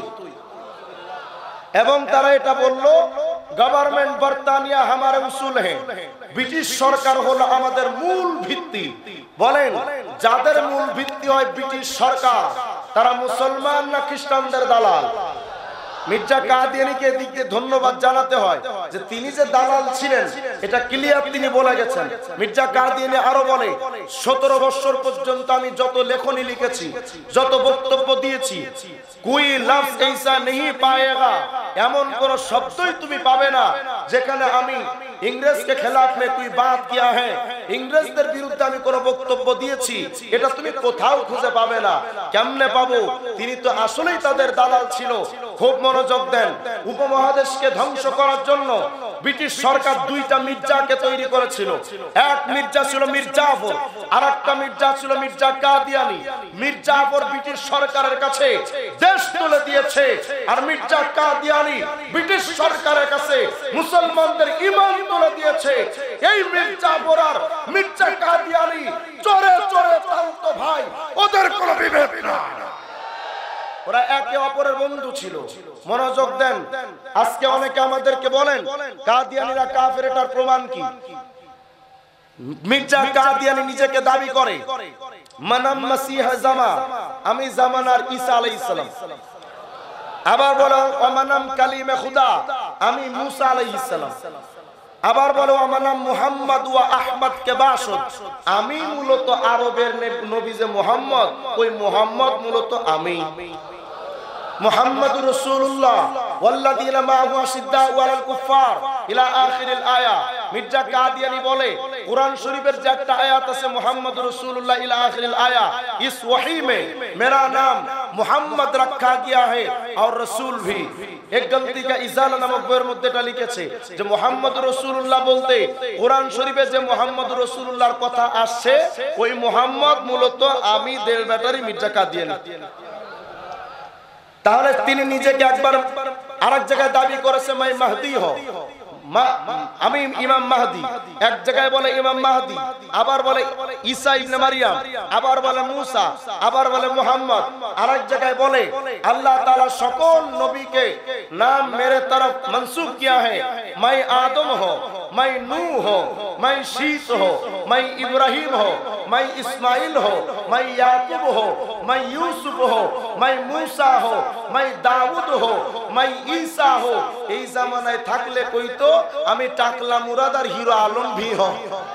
এবং তারা এটা বলল গভর্নমেন্ট বর্তানিয়া হামারে উসুল হ্যাঁ, ব্রিটিশ সরকার হলো আমাদের মূল ভিত্তি। বলেন যাদের মূল ভিত্তি হয় ব্রিটিশ সরকার তারা মুসলমান না খ্রিস্টানদের দালাল? মির্জা কাদিয়ানিকে দিক দিয়ে ধন্যবাদ জানাতে হয় যে তিনি যে দালাল ছিলেন এটা ক্লিয়ার তিনি বলে গেছেন। মির্জা কাদিয়ানি আরো বলে সতেরো বছর পর্যন্ত আমি যত লেখনী লিখেছি, যত বক্তব্য দিয়েছি, কোই লফজ ऐसा नहीं पाएगा, এমন কোন শব্দই তুমি পাবে না যেখানে আমি इंग्रेज के खिलाफ में कोई बात किया है, इंग्रेजদের বিরুদ্ধে আমি কোন বক্তব্য দিয়েছি, এটা তুমি কোথাও খুঁজে পাবে না। কেমনে পাবো? তিনি তো আসলেই তাদের দালাল ছিল। খুব মনোযোগ দেন। উপমহাদেশকে ধ্বংস করার জন্য ব্রিটিশ সরকার দুইটা মির্জাকে তৈরি করেছিল। এক মির্জা ছিল মীর জাফর, আরেকটা মির্জা ছিল মির্জা কাদিয়ানি। মীর জাফর ব্রিটিশ সরকারের কাছে দেশ তুলে দিয়েছে, আর মির্জা কাদিয়ানি ব্রিটিশ সরকারের কাছে মুসলমানদের ঈমান তুলে দিয়েছে। এই মীর জাফর আর মির্জা কাদিয়ানি চোরে চোরে চালতো ভাই, ওদের কোনো বিভেদ না, ওরা একে অপরের বন্ধু ছিল। মনোযোগ দেন। আজকে অনেকে আমাদেরকে বলেন কাদিয়ানিরা কাফের, এটার প্রমাণ কি? মির্জা কাদিয়ানি নিজেকে দাবি করে মানাম মাসিহ জামা, আমি জামানার ঈসা আলাইহিস সালাম। আবার বলো ওমানাম কালিমে খুদা, আমি মুসা আলাইহিস সালাম। আবার বলো আমানাম মুহাম্মদ ওয়া আহমদ কে বাসদ, আমি মূলত আরবের নবী যে মুহাম্মদ, ওই মুহাম্মদ মূলত আমি। মুহাম্মাদুর রাসূলুল্লাহ ওয়াল্লাযীনা মা'হু আশিদ্দাউ আলাল কুফফার ইলা আখিরিল আয়া। মির্জা কাদিয়ানি বলে কুরআন শরীফের যে একটা আয়াত আছে মুহাম্মাদুর রাসূলুল্লাহ ইলা আখিরিল আয়া, ইস ওয়াহি মে মেরা নাম মুহাম্মদ রাখা গয়া হ্যায় और रसूल भी। एक गलती का इजाला नामक বইয়ের মধ্যে এটা লিখেছে যে মুহাম্মাদুর রাসূলুল্লাহ বলতে কুরআন শরীফে যে মুহাম্মাদুর রাসূলুল্লাহর কথা আসছে ওই মুহাম্মদ মূলত আমি দেড় ব্যাটারি মির্জা কাদিয়ানি। তাহলে তিনি নিজেকে একবার আরেক জায়গায় দাবি করেছে মাই মাহদি হো, আমি ইমাম মাহদি, এক জায়গায় বলে ইমাম মাহদি, আবার বলে ঈসা ইবনে মারিয়াম, আবার বলে মুসা, আবার বলে মুহাম্মদ, আরেক জায়গায় বলে আল্লাহ তাআলা সকল নবীকে নাম মেরে तरफ मंसूब किया है, मैं आदम हो, मैं नूह हो, मैं शीस हो, मैं इब्राहिम हो, मैं इस्माइल हो, मैं याकूब हो, मैं यूसुफ हो, मैं मूसा हो, मैं दाऊद हो, मैं ईसा हो। এই জামানায় থাকলে কইতো আমি টাকলা মুরাদ আর হিরো আলম ভি হো।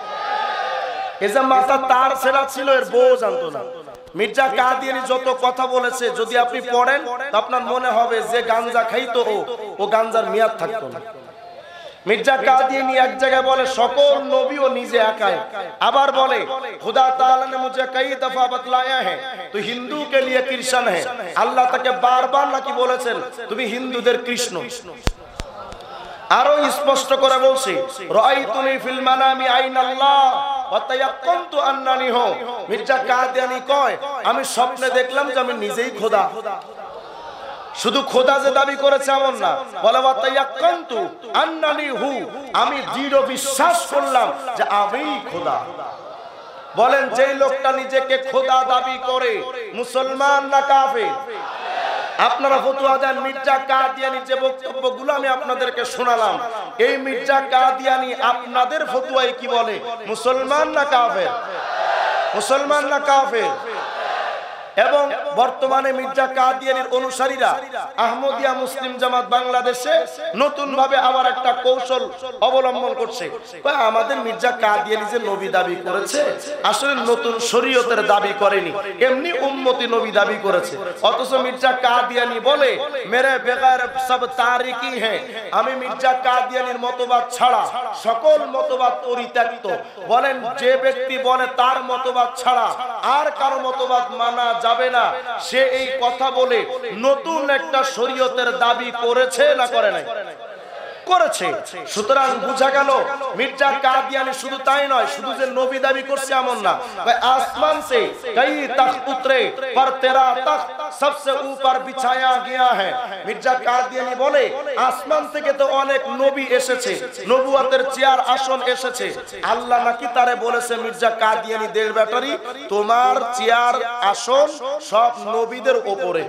এই যে মাথা তার ছেড়া ছিল, এর বউ জানতো না। মির্জা কাদিয়ানী যত কথা বলেছে যদি আপনি পড়েন তো আপনার মনে হবে যে গাঞ্জা খাইতো ও ও গাঞ্জার মেয়াদ থাকতো না। মির্জা কাদিয়ানী এক জায়গায় বলে সকল নবী ও নিজে একাই, আবার বলে खुदा ताला ने मुझे कई दफा बतलाया है तो हिंदू के लिए कृष्ण है। আল্লাহ তাকে বারবার নাকি বলেছেন তুমি হিন্দুদের কৃষ্ণ। আরো স্পষ্ট করে বলছি রাআইতুনি ফিল মানামি আইনাল্লাহ ওয়া তায়াক্কানতু আন্নানি হু। মির্জা কাদিয়ানী কয় আমি স্বপ্নে দেখলাম যে আমি নিজেই খোদা। শুধু খোদা যে দাবি করেছে এমন না, বলে ওয়া তায়াক্কানতু আন্নানি হু, আমি দৃঢ় বিশ্বাস করলাম যে আমিই খোদা। বলেন যেই লোকটা নিজেকে খোদা দাবি করে মুসলমান না কাফের? আপনারা ফতোয়া দেন মির্জা কাদিয়ানী যে বক্তব্যগুলো আমি আপনাদেরকে শোনালাম, এই মির্জা কাদিয়ানী আপনাদের ফতোয়ায় কি বলে, মুসলমান না কাফের? মুসলমান না কাফের? এবং বর্তমানে মির্জা কাদিয়ানীর অনুসারীরা আহমদিয়া মুসলিম জামাত বাংলাদেশে নতুন ভাবে আবার একটা কৌশল অবলম্বন করছে। আমাদের মির্জা কাদিয়ানী যে নবী দাবি করেছে আসলে নতুন শরীয়তের দাবি করেনি, এমনি উম্মতি নবী দাবি করেছে। অথচ মির্জা কাদিয়ানী বলে মেরে বেগার সব তারিকি হ্যাঁ, আমি মির্জা কাদিয়ানীর মতবাদ ছাড়া সকল মতবাদ পরিত্যক্ত। বলেন যে ব্যক্তি বলে তার মতবাদ ছাড়া আর কারো মতবাদ মানা যাবে না, সে এই কথা বলে নতুন একটা শরীয়তের দাবি করেছে না করে নাই? করেছে। সুতরাং বোঝা গেল মির্জা কাদিয়ানী শুধু তাই নয়, শুধু যে নবী দাবি করছে এমন না, আসমান সে কই তখত উতরে पर तेरा तख्त सबसे ऊपर बिछाया गया है। মির্জা কাদিয়ানী বলে আসমান থেকে তো অনেক নবী এসেছে, নবুয়তের চেয়ার আসন এসেছে, আল্লাহ নাকি তারে বলেছে মির্জা কাদিয়ানী দেড় ব্যাটারি তোমার চেয়ার আসন সব নবীদের উপরে।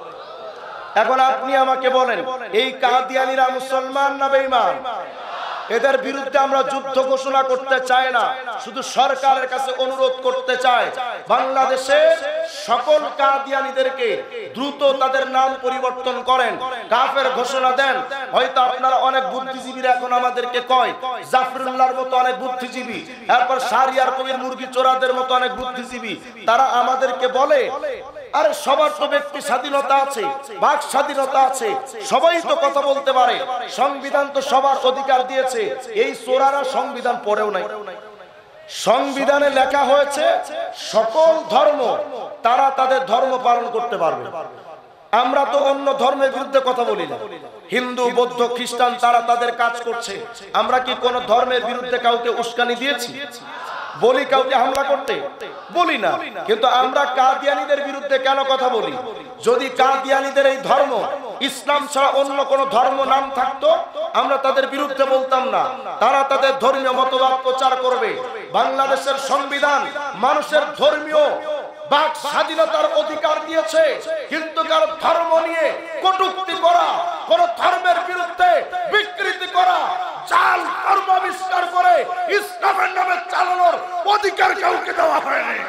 এখন আপনি আমাকে বলেন এই কাদিয়ানীরা মুসলমান না বেঈমান? এদের বিরুদ্ধে আমরা যুদ্ধ ঘোষণা করতে চাই না, শুধু সরকারের কাছে অনুরোধ করতে চাই বাংলাদেশে সকল কাদিয়ানীদেরকে দ্রুত তাদের নাম পরিবর্তন করেন, কাফের ঘোষণা দেন। হয়তো আপনারা অনেক বুদ্ধিজীবীরা এখন আমাদেরকে কয় জাফরুল্লাহর মতো অনেক বুদ্ধিজীবী, এরপর শাহরিয়ার কবির মুরগি চোরাদের মতো অনেক বুদ্ধিজীবী, তারা আমাদেরকে বলে আরে সবার তো ব্যক্তি স্বাধীনতা আছে, বাক স্বাধীনতা আছে, সবাই তো কথা বলতে পারে, সংবিধান তো সবার অধিকার দিয়েছে। এই চোরারা সংবিধান পড়েও নাই। সংবিধানে লেখা হয়েছে সকল ধর্ম তারা তাদের ধর্ম পালন করতে পারবে। আমরা তো অন্য ধর্মের বিরুদ্ধে কথা বলি না, হিন্দু বৌদ্ধ খ্রিস্টান তারা তাদের কাজ করছে, আমরা কি কোন ধর্মের বিরুদ্ধে কাউকে উস্কানি দিয়েছি? বলি কাউকে হামলা করতে? বলি না। কিন্তু আমরা কাদিয়ানীদের বিরুদ্ধে কেন কথা বলি? যদি কাদিয়ানীদের এই ধর্ম ইসলাম ছাড়া অন্য কোন ধর্ম নাম থাকতো আমরা তাদের বিরুদ্ধে বলতাম না, তারা তাদের ধর্মীয় মতবাদ প্রচার করবে। বাংলাদেশের সংবিধান মানুষের ধর্মীয় বাক স্বাধীনতার অধিকার দিয়েছে, কিন্তু কারো ধর্ম নিয়ে কটূক্তি করা, কোন ধর্মের বিরুদ্ধে বিকৃতি করা, জাল ধর্ম আবিষ্কার করে ইসলামের নামে চালানোর অধিকার কাউকে দেওয়া হয়নি।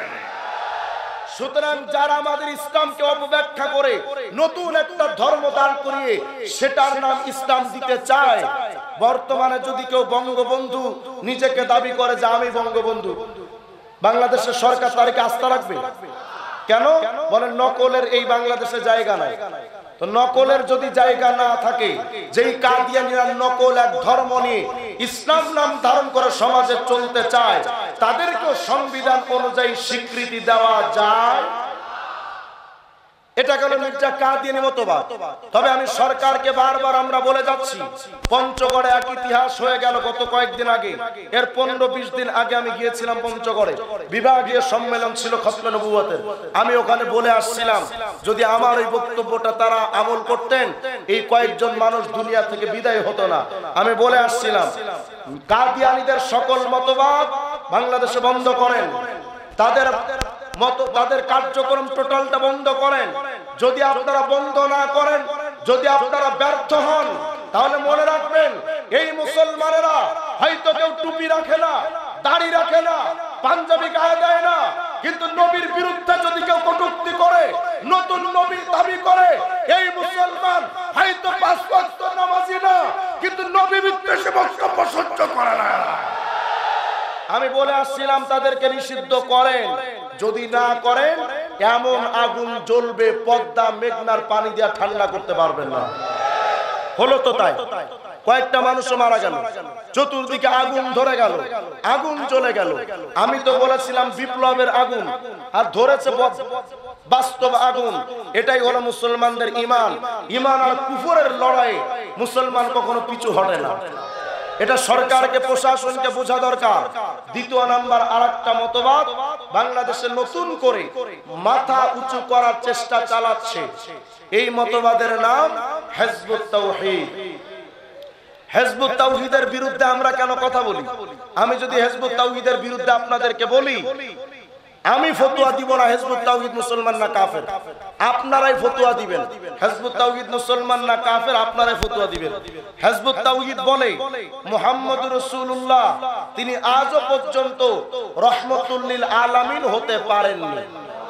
সুতরাং যারা আমাদের ইসলামকে অপব্যাখ্যা করে নতুন একটা ধর্ম দান করিয়ে সেটার নাম ইসলাম দিতে চায়, বর্তমানে যদি কেউ বঙ্গবন্ধু নিজেকে দাবি করে যে আমি বঙ্গবন্ধু, বাংলাদেশের সরকার তারিখে আস্থা রাখবে কেন? বলেন নকলের এই বাংলাদেশে জায়গা নাই। তো নকলের যদি জায়গা না থাকে, যেই কাদিয়ানীরা নকল এক ধর্ম নিয়ে ইসলাম নাম ধারণ করে সমাজে চলতে চায়, তাদেরকেও সংবিধান অনুযায়ী স্বীকৃতি দেওয়া যায়? এটা গেল মির্জা কাদিয়ানী মতবাদ। তবে আমি সরকারকে বারবার আমরা বলে যাচ্ছি, পঞ্চগড়ে এক ইতিহাস হয়ে গেল গত কয়েকদিন আগে। এর পনেরো বিশ দিন আগে আমি গিয়েছিলাম পঞ্চগড়ে, বিভাগীয় সম্মেলন ছিল খতমে নবুয়তের। আমি ওখানে বলে আসছিলাম, যদি আমার ওই বক্তব্যটা তারা আমল করতেন, এই কয়েকজন মানুষ দুনিয়া থেকে বিদায় হতো না। আমি বলে আসছিলাম, কাদিয়ানীদের সকল মতবাদ বাংলাদেশে বন্ধ করেন, তাদের মত তাদের কার্যক্রম টোটালটা বন্ধ করেন। যদি আপনারা বন্ধ না করেন, যদি আপনারা ব্যর্থ হন, তাহলে মনে রাখবেন, এই মুসলমানেরা হয়তো কেউ টুপি রাখে না, দাড়ি রাখে না, পাঞ্জাবি গায়ে দেয় না, কিন্তু নবীর বিরুদ্ধে যদি কেউ কটূক্তি করে, নতুন নবীর দাবি করে, এই মুসলমান হয়তো পাঁচ ওয়াক্ত নামাজি না, কিন্তু নবী বিদ্বেষী বক্তব্য সহ্য করে না। আমি বলে আসছিলাম, তাদেরকে নিষিদ্ধ করেন। যদি না করেন, এমন আগুন জ্বলবে, পদ্মা মেঘনার পানি দিয়ে ঠান্ডা করতে পারবেন না। হলো তো তাই, কয়েকটা মানুষ মারা গেল, চতুর্দিকে আগুন ধরে গেল, আগুন জ্বলে গেল। আমি তো বলেছিলাম বিপ্লবের আগুন, আর ধরেছে বাস্তব আগুন। এটাই হলো মুসলমানদের ঈমান। ঈমান আর কুফরের লড়াই মুসলমান কখনো পিছু হটে না। এটা সরকারকে, প্রশাসনকে বোঝা দরকার। দ্বিতীয় নাম্বার আরেকটা মতবাদ বাংলাদেশে নতুন করে মাথা উঁচু করার চেষ্টা চালাচ্ছে, এই মতবাদের নাম হিজবুত তাওহীদ। হিজবুত তাওহীদের বিরুদ্ধে আমরা কেন কথা বলি? আমি যদি হিজবুত তাওহীদের বিরুদ্ধে আপনাদেরকে বলি, আমি ফতোয়া দিব না হিজবুত তাওহীদ মুসলমান না কাফের, আপনারাই ফতোয়া দিবেন। হিজবুত তাওহীদ মুসলমান না কাফের, আপনারাই ফতোয়া দিবেন। হিজবুত তাওহীদ বলে মুহাম্মদুর রাসূলুল্লাহ তিনি আজও পর্যন্ত রহমতুল লিল আলামিন হতে পারেননি।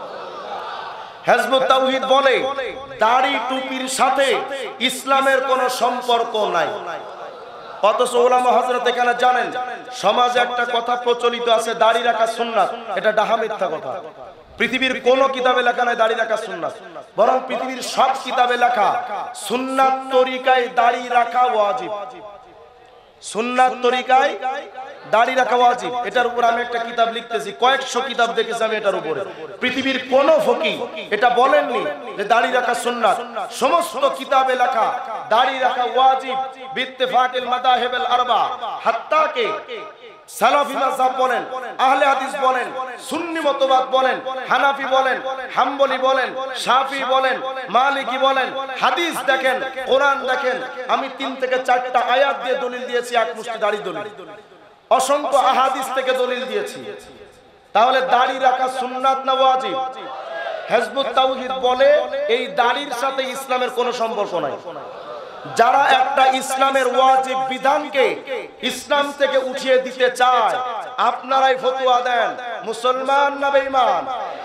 হিজবুত তাওহীদ বলে দাড়ি টুপির সাথে ইসলামের কোনো সম্পর্ক নাই। অথচ ওলামা হযরত এখানে জানেন, সমাজে একটা কথা প্রচলিত আছে, দাড়ি রাখা সুন্নাত। এটা ডাহা মিথ্যা কথা। পৃথিবীর কোন কিতাবে লেখা নাই দাড়ি রাখা সুন্নাত, বরং পৃথিবীর সব কিতাবে লেখা সুন্নাত তরিকায় দাড়ি রাখা ওয়াজিব। সুন্নাত তরিকায় দাড়ি রাখা ওয়াজিব। এটার উপর আমি একটা কিতাব লিখতেছি, কয়েকশো কিতাব দেখেছি আমি এটার উপরে। পৃথিবীর কোন ফকিহ এটা বলেননি যে দাড়ি রাখা সুন্নাত। সমস্ত কিতাবে লেখা দাড়ি রাখা ওয়াজিব বিত্তেফাকিল মাযাহিবিল আরবা। হাত্তা কে সালাফি মাযহাব বলেন, আহলে হাদিস বলেন, সুন্নি মতবাদ বলেন, হানাফি বলেন, হাম্বলি বলেন, শাফি বলেন, মালিকি বলেন, হাদিস দেখেন, কোরআন দেখেন। আমি তিন থেকে চারটা আয়াত দিয়ে দলিল দিয়েছি, এক মুষ্টি দাড়ি দলিল, অসংখ্য আহাদিস থেকে দলিল দিয়েছি। তাহলে দাড়ি রাখা সুন্নাত না ওয়াজিব? হিজবুত তাওহীদ বলে এই দাড়ির সাথে ইসলামের কোনো সম্পর্ক নাই। যারা একটা ইসলামের ওয়াজিব বিধানকে ইসলাম থেকে উঠিয়ে দিতে চায়, আপনারাই ফতোয়া দেন, মুসলমান না বেঈমান?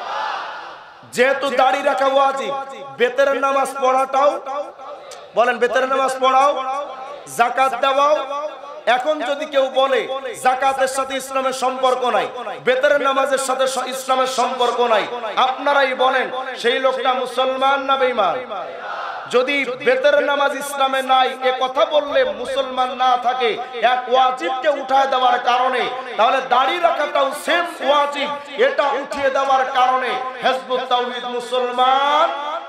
যেহেতু দাড়ি রাখা ওয়াজিব, বেতের নামাজ পড়াটাও বলেন, বেতের নামাজ পড়াও, যাকাত দেওয়াও। এখন যদি কেউ বলে যাকাতের সাথে ইসলামের সম্পর্ক নাই, বেতের নামাজের সাথে ইসলামের সম্পর্ক নাই, আপনারাই বলেন সেই লোকটা মুসলমান না বেঈমান? যদি বেতের নামাজ ইসলামে নাই এ কথা বললে মুসলমান না থাকে এক ওয়াজিবকে উঠায় দেওয়ার কারণে, তাহলে দাড়ি রাখাটাও সেম ওয়াজিব, এটা উঠিয়ে দেওয়ার কারণে হিজবুত তাওহীদ মুসলমান।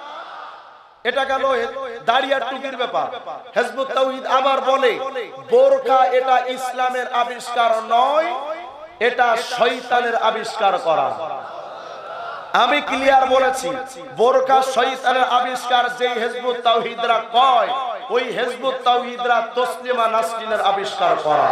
এটা গেল দাড়ি আর টুপির ব্যাপার। হিজবুত তাওহীদ আবার বলে বোরকা এটা ইসলামের আবিষ্কার নয়, এটা শয়তানের আবিষ্কার করা। আমি ক্লিয়ার বলেছি, বোরকা শয়তানের আবিষ্কার। যে হিজবুত তাওহীদরা কয়, ওই হিজবুত তাওহীদরা তসলিমা নাসরিনের আবিষ্কার করা।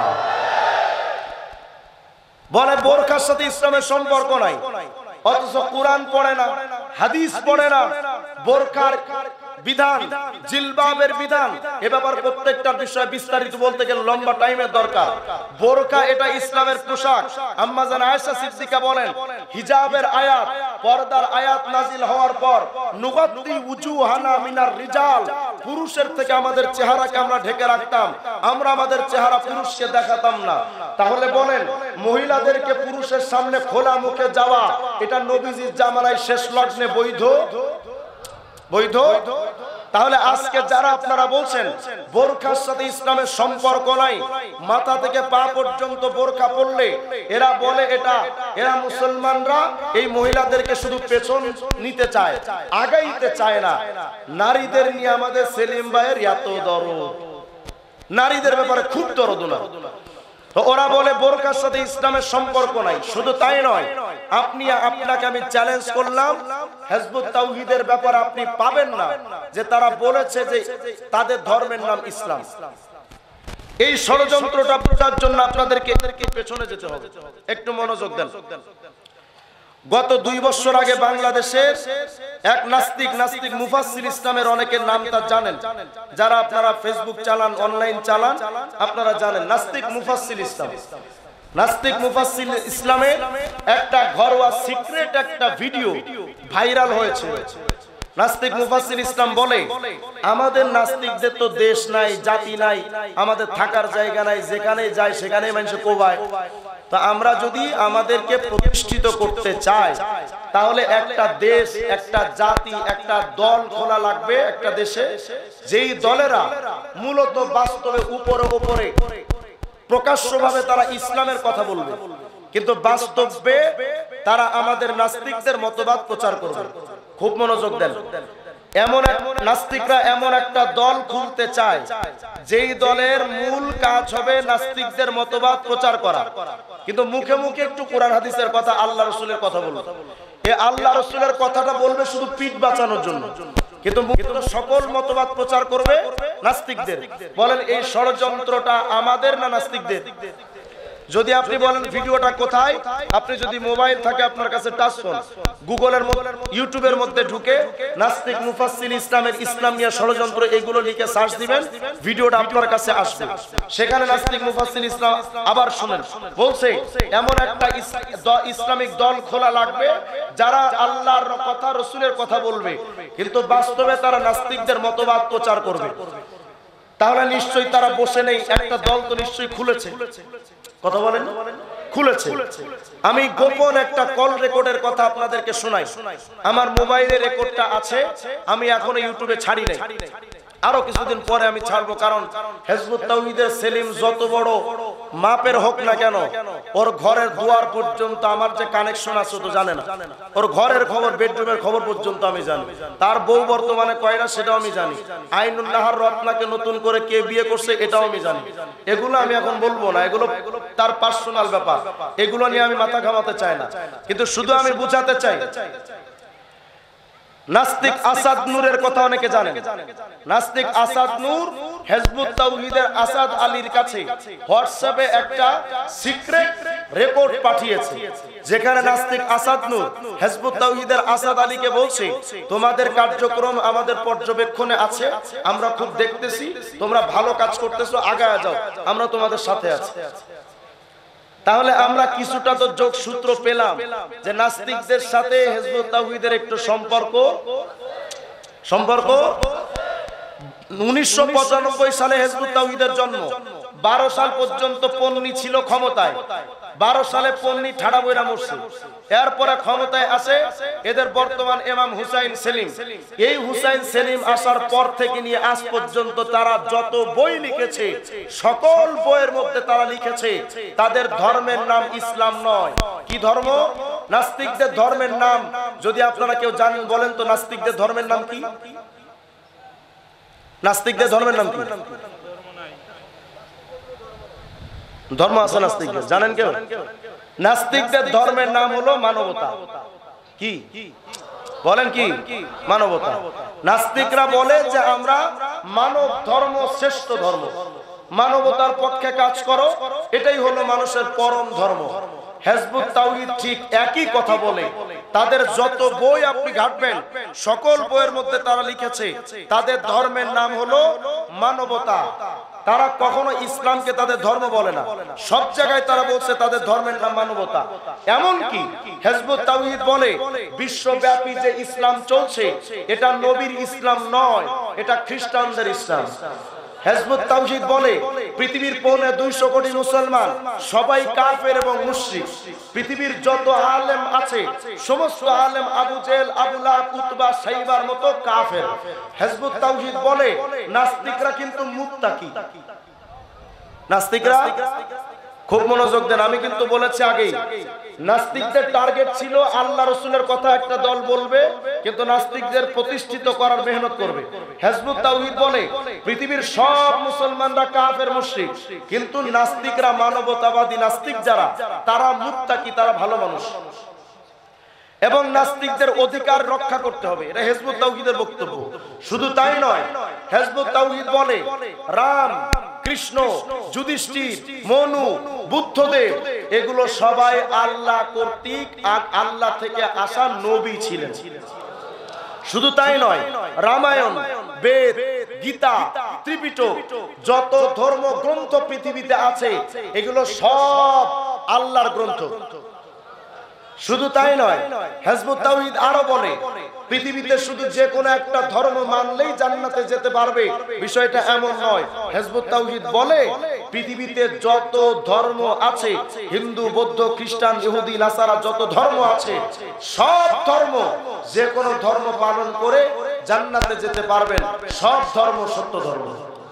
বলে বোরকার সাথে ইসলামের সম্পর্ক নাই, অথচ কোরআন পড়ে না, হাদিস পড়ে না। বোরকার বিধান, জিলবাবের বিধান, এ ব্যাপার প্রত্যেকটা বিষয় বিস্তারিত বলতে গেলে লম্বা টাইমের দরকার। বোরকা এটা ইসলামের পোশাক। আম্মা জান আয়েশা সিদ্দিকা বলেন, হিজাবের আয়াত, পর্দার আয়াত নাজিল হওয়ার পর নুগাত্তি উজুহানা মিনার রিজাল, পুরুষের থেকে আমাদের চেহারাকে আমরা ঢেকে রাখতাম, আমরা আমাদের চেহারা পুরুষকে দেখাতাম না। তাহলে বলেন, মহিলাদেরকে পুরুষের সামনে খোলা মুখে যাওয়া এটা নবীজির জামানায় শেষ লগ্নে বৈধ? বৈধ? তাহলে আজকে যারা আপনারা বলছেন বোরখার সাথে ইসলামের সম্পর্ক নাই, মাথা থেকে পা পর্যন্ত বোরখা পরলে এরা বলে এটা, এরা মুসলমানরা এই মহিলাদেরকে শুধু পেছন নিতে চায়, আগাইতে চায় না। নারীদের নিয়ে আমাদের সেলিম ভাইয়ের এত দরদ, নারীদের ব্যাপারে খুব দরদ না। ওরা বলে বোরখার সাথে ইসলামের সম্পর্ক নাই। শুধু তাই নয়, আপনি আপনাকে আমি চ্যালেঞ্জ করলাম, হিজবুত তাওহীদের ব্যাপারে আপনি পাবেন না যে তারা বলেছে যে তাদের ধর্মের নাম ইসলাম। এই ষড়যন্ত্রটা বোঝার জন্য আপনাদেরকে পেছনে যেতে হবে। একটু মনোযোগ দেন। গত দুই বছর আগে বাংলাদেশের এক নাস্তিক নাস্তিক মুফাসসির ইসলামের অনেকের নাম তা জানেন, যারা আপনারা ফেসবুক চালান, অনলাইন চালান, আপনারা জানেন নাস্তিক মুফাসসির ইসলাম। নাস্তিক মুফাসসির ইসলামের একটা ঘরোয়া সিক্রেট একটা ভিডিও ভাইরাল হয়েছে। নাস্তিক মুফাসসির ইসলাম বলে, আমাদের নাস্তিকদের তো দেশ নাই, জাতি নাই, আমাদের থাকার জায়গা নাই, যেখানে যায় সেখানে মানুষ কোবায়। তো আমরা যদি আমাদেরকে প্রতিষ্ঠিত করতে চাই, তাহলে একটা দেশ, একটা জাতি, একটা দল খোলা লাগবে একটা দেশে, যেই দলেরা মূলত বাস্তবে উপরে উপরে প্রকাশ্যভাবে তারা ইসলামের কথা বলবে, কিন্তু বাস্তবে তারা আমাদের নাস্তিকদের মতবাদ প্রচার করবে। খুব মনোযোগ দেন। এমন এক নাস্তিকরা এমন একটা দল খুলতে চায়, যেই দলের মূল কাজ হবে নাস্তিকদের মতবাদ প্রচার করা, কিন্তু মুখে মুখে একটু কোরআন হাদিসের কথা, আল্লাহ রাসূলের কথা বলবে। এই আল্লাহ রাসূলের কথাটা বলবে শুধু পিঠ বাঁচানোর জন্য, কিন্তু সকল মতবাদ প্রচার করবে নাস্তিকদের। বলেন এই ষড়যন্ত্রটা আমাদের না নাস্তিকদের? যদি আপনি বলেন ভিডিওটা কোথায়, আপনি যদি মোবাইল থাকে আপনার কাছে টাচ ফোন, গুগলের মধ্যে, ইউটিউবের মধ্যে ঢুকে নাস্তিক মুফাসসির ইসলামের ইসলাম নিয়ে ষড়যন্ত্র এগুলো লিখে সার্চ দিবেন, ভিডিওটা আপনার কাছে আসবে। সেখানে নাস্তিক মুফাসসির ইসলাম আবার শুনেন, বলছে এমন একটা ইসলামিক দল খোলা লাগবে যারা আল্লাহর কথা, রাসূলের কথা বলবে, কিন্তু বাস্তবে তারা নাস্তিকদের মতবাদ প্রচার করবে। তাহলে নিশ্চয়ই তারা বসে নেই, একটা দল তো নিশ্চয়ই খুলেছে। কথা বলেন, খুলেছে। আমি গোপন একটা কল রেকর্ডের কথা আপনাদেরকে শোনাই। আমার মোবাইলে রেকর্ডটা আছে, আমি এখনো ইউটিউবে ছাড়ি নাই, আরো কিছুদিন পরে আমি ছাড়বো। কারণ হিজবুত তাওহীদের সেলিম যত বড় মাপের হোক না কেন, ওর ঘরের দুয়ার পর্যন্ত আমার যে কানেকশন আছে তো জানে না। ওর ঘরের খবর, বেডরুমের খবর পর্যন্ত আমি জানি। তার বউ বর্তমানে কয়টা সেটাও আমি জানি। আইনুল্লাহর রত্নাকে নতুন করে কে বিয়ে করছে এটাও আমি জানি। এগুলো আমি এখন বলবো না, এগুলো তার পার্সোনাল ব্যাপার, এগুলো নিয়ে আমি মাথা ঘামাতে চাই না। কিন্তু শুধু আমি বুঝাতে চাই, নাস্তিক আসাদ নূরের কথা অনেকে জানেন। নাস্তিক আসাদ নূর হিজবুত তাওহীদের আসাদ আলীর কাছে হোয়াটসঅ্যাপে একটা সিক্রেট রেকর্ড পাঠিয়েছে, যেখানে নাস্তিক আসাদ নূর হিজবুত তাওহীদের আসাদ আলীকে বলছে, তোমাদের কার্যক্রম আমাদের পর্যবেক্ষণে আছে, আমরা খুব দেখতেছি, তোমরা ভালো কাজ করতেছো, আগায় যাও, আমরা তোমাদের সাথে আছি। তাহলে আমরা কিছুটা তো যোগসূত্র পেলাম যে নাস্তিকদের সাথে হিজবুত তাওহীদের একটু সম্পর্ক সম্পর্ক উনিশশো পঁচানব্বই সালে হিজবুত তাওহীদের জন্ম। বারো সাল পর্যন্ত পন্নী ছিল ক্ষমতায়, বারো সালে পন্নী ঠাড়া বইরা মরছে। এরপরে ক্ষমতায় আসে এদের বর্তমান ইমাম হুসাইন সেলিম। এই হুসাইন সেলিম আসার পর থেকে নিয়ে আজ পর্যন্ত তারা যত বই লিখেছে, সকল বইয়ের মধ্যে তারা লিখেছে তাদের ধর্মের নাম ইসলাম নয়। কি ধর্ম? নাস্তিকদের ধর্মের নাম যদি আপনারা কেউ জানেন বলেন তো, নাস্তিকদের ধর্মের নাম কি? নাস্তিকদের ধর্মের নাম কি? ধর্ম আছে নাস্তিকদের, জানেন কেউ? নাস্তিকদের ধর্মের নাম হলো মানবতা। কি বলেন? কি মানবতা? নাস্তিকরা বলে যে আমরা মানব ধর্ম শ্রেষ্ঠ ধর্ম, মানবতার পক্ষে কাজ করো, এটাই হলো মানুষের পরম ধর্ম। হিজবুত তাওহীদ ঠিক একই কথা বলে। তাদের যত বই আপনি ঘাটবেন, সকল বইয়ের মধ্যে তারা লিখেছে তাদের ধর্মের নাম হলো মানবতা। তারা কখনো ইসলামকে তাদের ধর্ম বলে না, সব জায়গায় তারা বলছে তাদের ধর্মের নাম মানবতা। এমনকি হিজবুত তাওহীদ বলে বিশ্বব্যাপী যে ইসলাম চলছে এটা নবীর ইসলাম নয়, এটা খ্রিস্টানদের ইসলাম। হিজবুত তাওহীদ বলে পৃথিবীর পৌনে দুইশো কোটি মুসলমান সবাই কাফের এবং মুশরিক। পৃথিবীর যত আলেম আছে সমস্ত আলেম Abu Jahl, Abu Lahab, Utba, সাইবার মতো কাফের। হিজবুত তাওহীদ বলে নাস্তিকরা কিন্তু মুত্তাকি। নাস্তিকরা খুব মনোযোগ দেন, আমি কিন্তু বলেছি আগেই, নাস্তিকদের টার্গেট ছিল আল্লাহ রাসূলের কথা একটা দল বলবে, কিন্তু নাস্তিকদের প্রতিষ্ঠিত করার মেহনত করবে। হিজবুত তাওহীদ বলে পৃথিবীর সব মুসলমানরা কাফের মুশরিক, কিন্তু নাস্তিকরা মানবতাবাদী, নাস্তিক যারা তারা মুত্তাকি, তারা ভালো মানুষ এবং নাস্তিকদের অধিকার রক্ষা করতে হবে। এটা হিজবুত তাওহীদের বক্তব্য। শুধু তাই নয়, হিজবুত তাওহীদ বলে রাম, কৃষ্ণ, যুধিষ্ঠির, মনু, বুদ্ধদেব এগুলো সবাই আল্লাহ কর্তৃক আল্লাহ থেকে আসা নবী ছিলেন। শুধু তাই নয়, রামায়ণ, বেদ, গীতা, ত্রিপিটক যত ধর্মগ্রন্থ পৃথিবীতে আছে এগুলো সব আল্লাহর গ্রন্থ। শুধু তাই নয়, হিজবুত তাওহীদ আরো বলে পৃথিবীতে শুধু যে কোনো একটা ধর্ম মানলেই জান্নাতে যেতে পারবে, বিষয়টা এমন নয়। হিজবুত তাওহীদ বলে পৃথিবীতে যত ধর্ম আছে, হিন্দু, বৌদ্ধ, খ্রিস্টান, ইহুদি, নাসারা যত ধর্ম আছে, সব ধর্ম যে কোনো ধর্ম পালন করে জান্নাতে যেতে পারবেন। সব ধর্ম সত্য ধর্ম।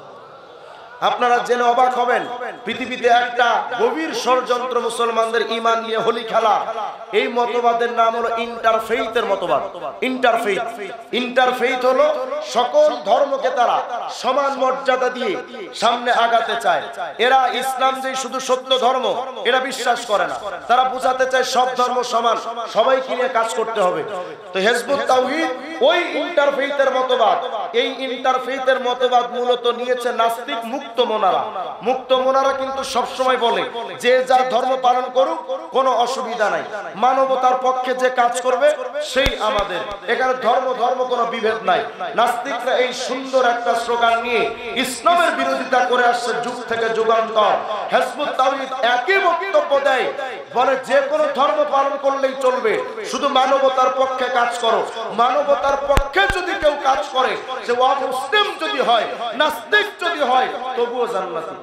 আপনারা জেনে অবাক হবেন, পৃথিবীতে একটা গভীর ষড়যন্ত্র মুসলমানদের ঈমান নিয়ে হোলি খেলা। এই মতবাদের নাম হলো ইন্টারফেইথের মতবাদ। ইন্টারফেইথ ইন্টারফেইথ হলো সকল ধর্মকে তারা সমান মর্যাদা দিয়ে সামনে আগাতে চায়। এরা ইসলাম যে শুধু সত্য ধর্ম এরা বিশ্বাস করে না, তারা বোঝাতে চায় সব ধর্ম সমান, সবাইকে নিয়ে কাজ করতে হবে। তো হিজবুত তাওহীদ ওই ইন্টারফেইথের মতবাদ, এই ইন্টারফেইথের মতবাদ মূলত নিয়েছে নাস্তিক মুক্ত মোনারা। মুক্ত মোনারা কিন্তু সবসময় বলে যে যা ধর্ম পালন করুক কোনো অসুবিধা নাই, মানবতার পক্ষে যে কাজ করবে সেই আমাদের, এখানে ধর্ম ধর্ম কোনো বিভেদ নাই। নাস্তিকরা এই সুন্দর একটা স্লোগান নিয়ে ইসলামের বিরোধিতা করে আসছে যুগ থেকে যুগান্তর। হিজবুত তাওহীদ একই বক্তব্য দেয়, বলে যে কোনো ধর্ম পালন করলেই চলবে, শুধু মানবতার পক্ষে কাজ করো। মানবতার পক্ষে যদি কেউ কাজ করে, সে অমুসলিম যদি হয়, নাস্তিক যদি হয়, তবুও জান্নাতি।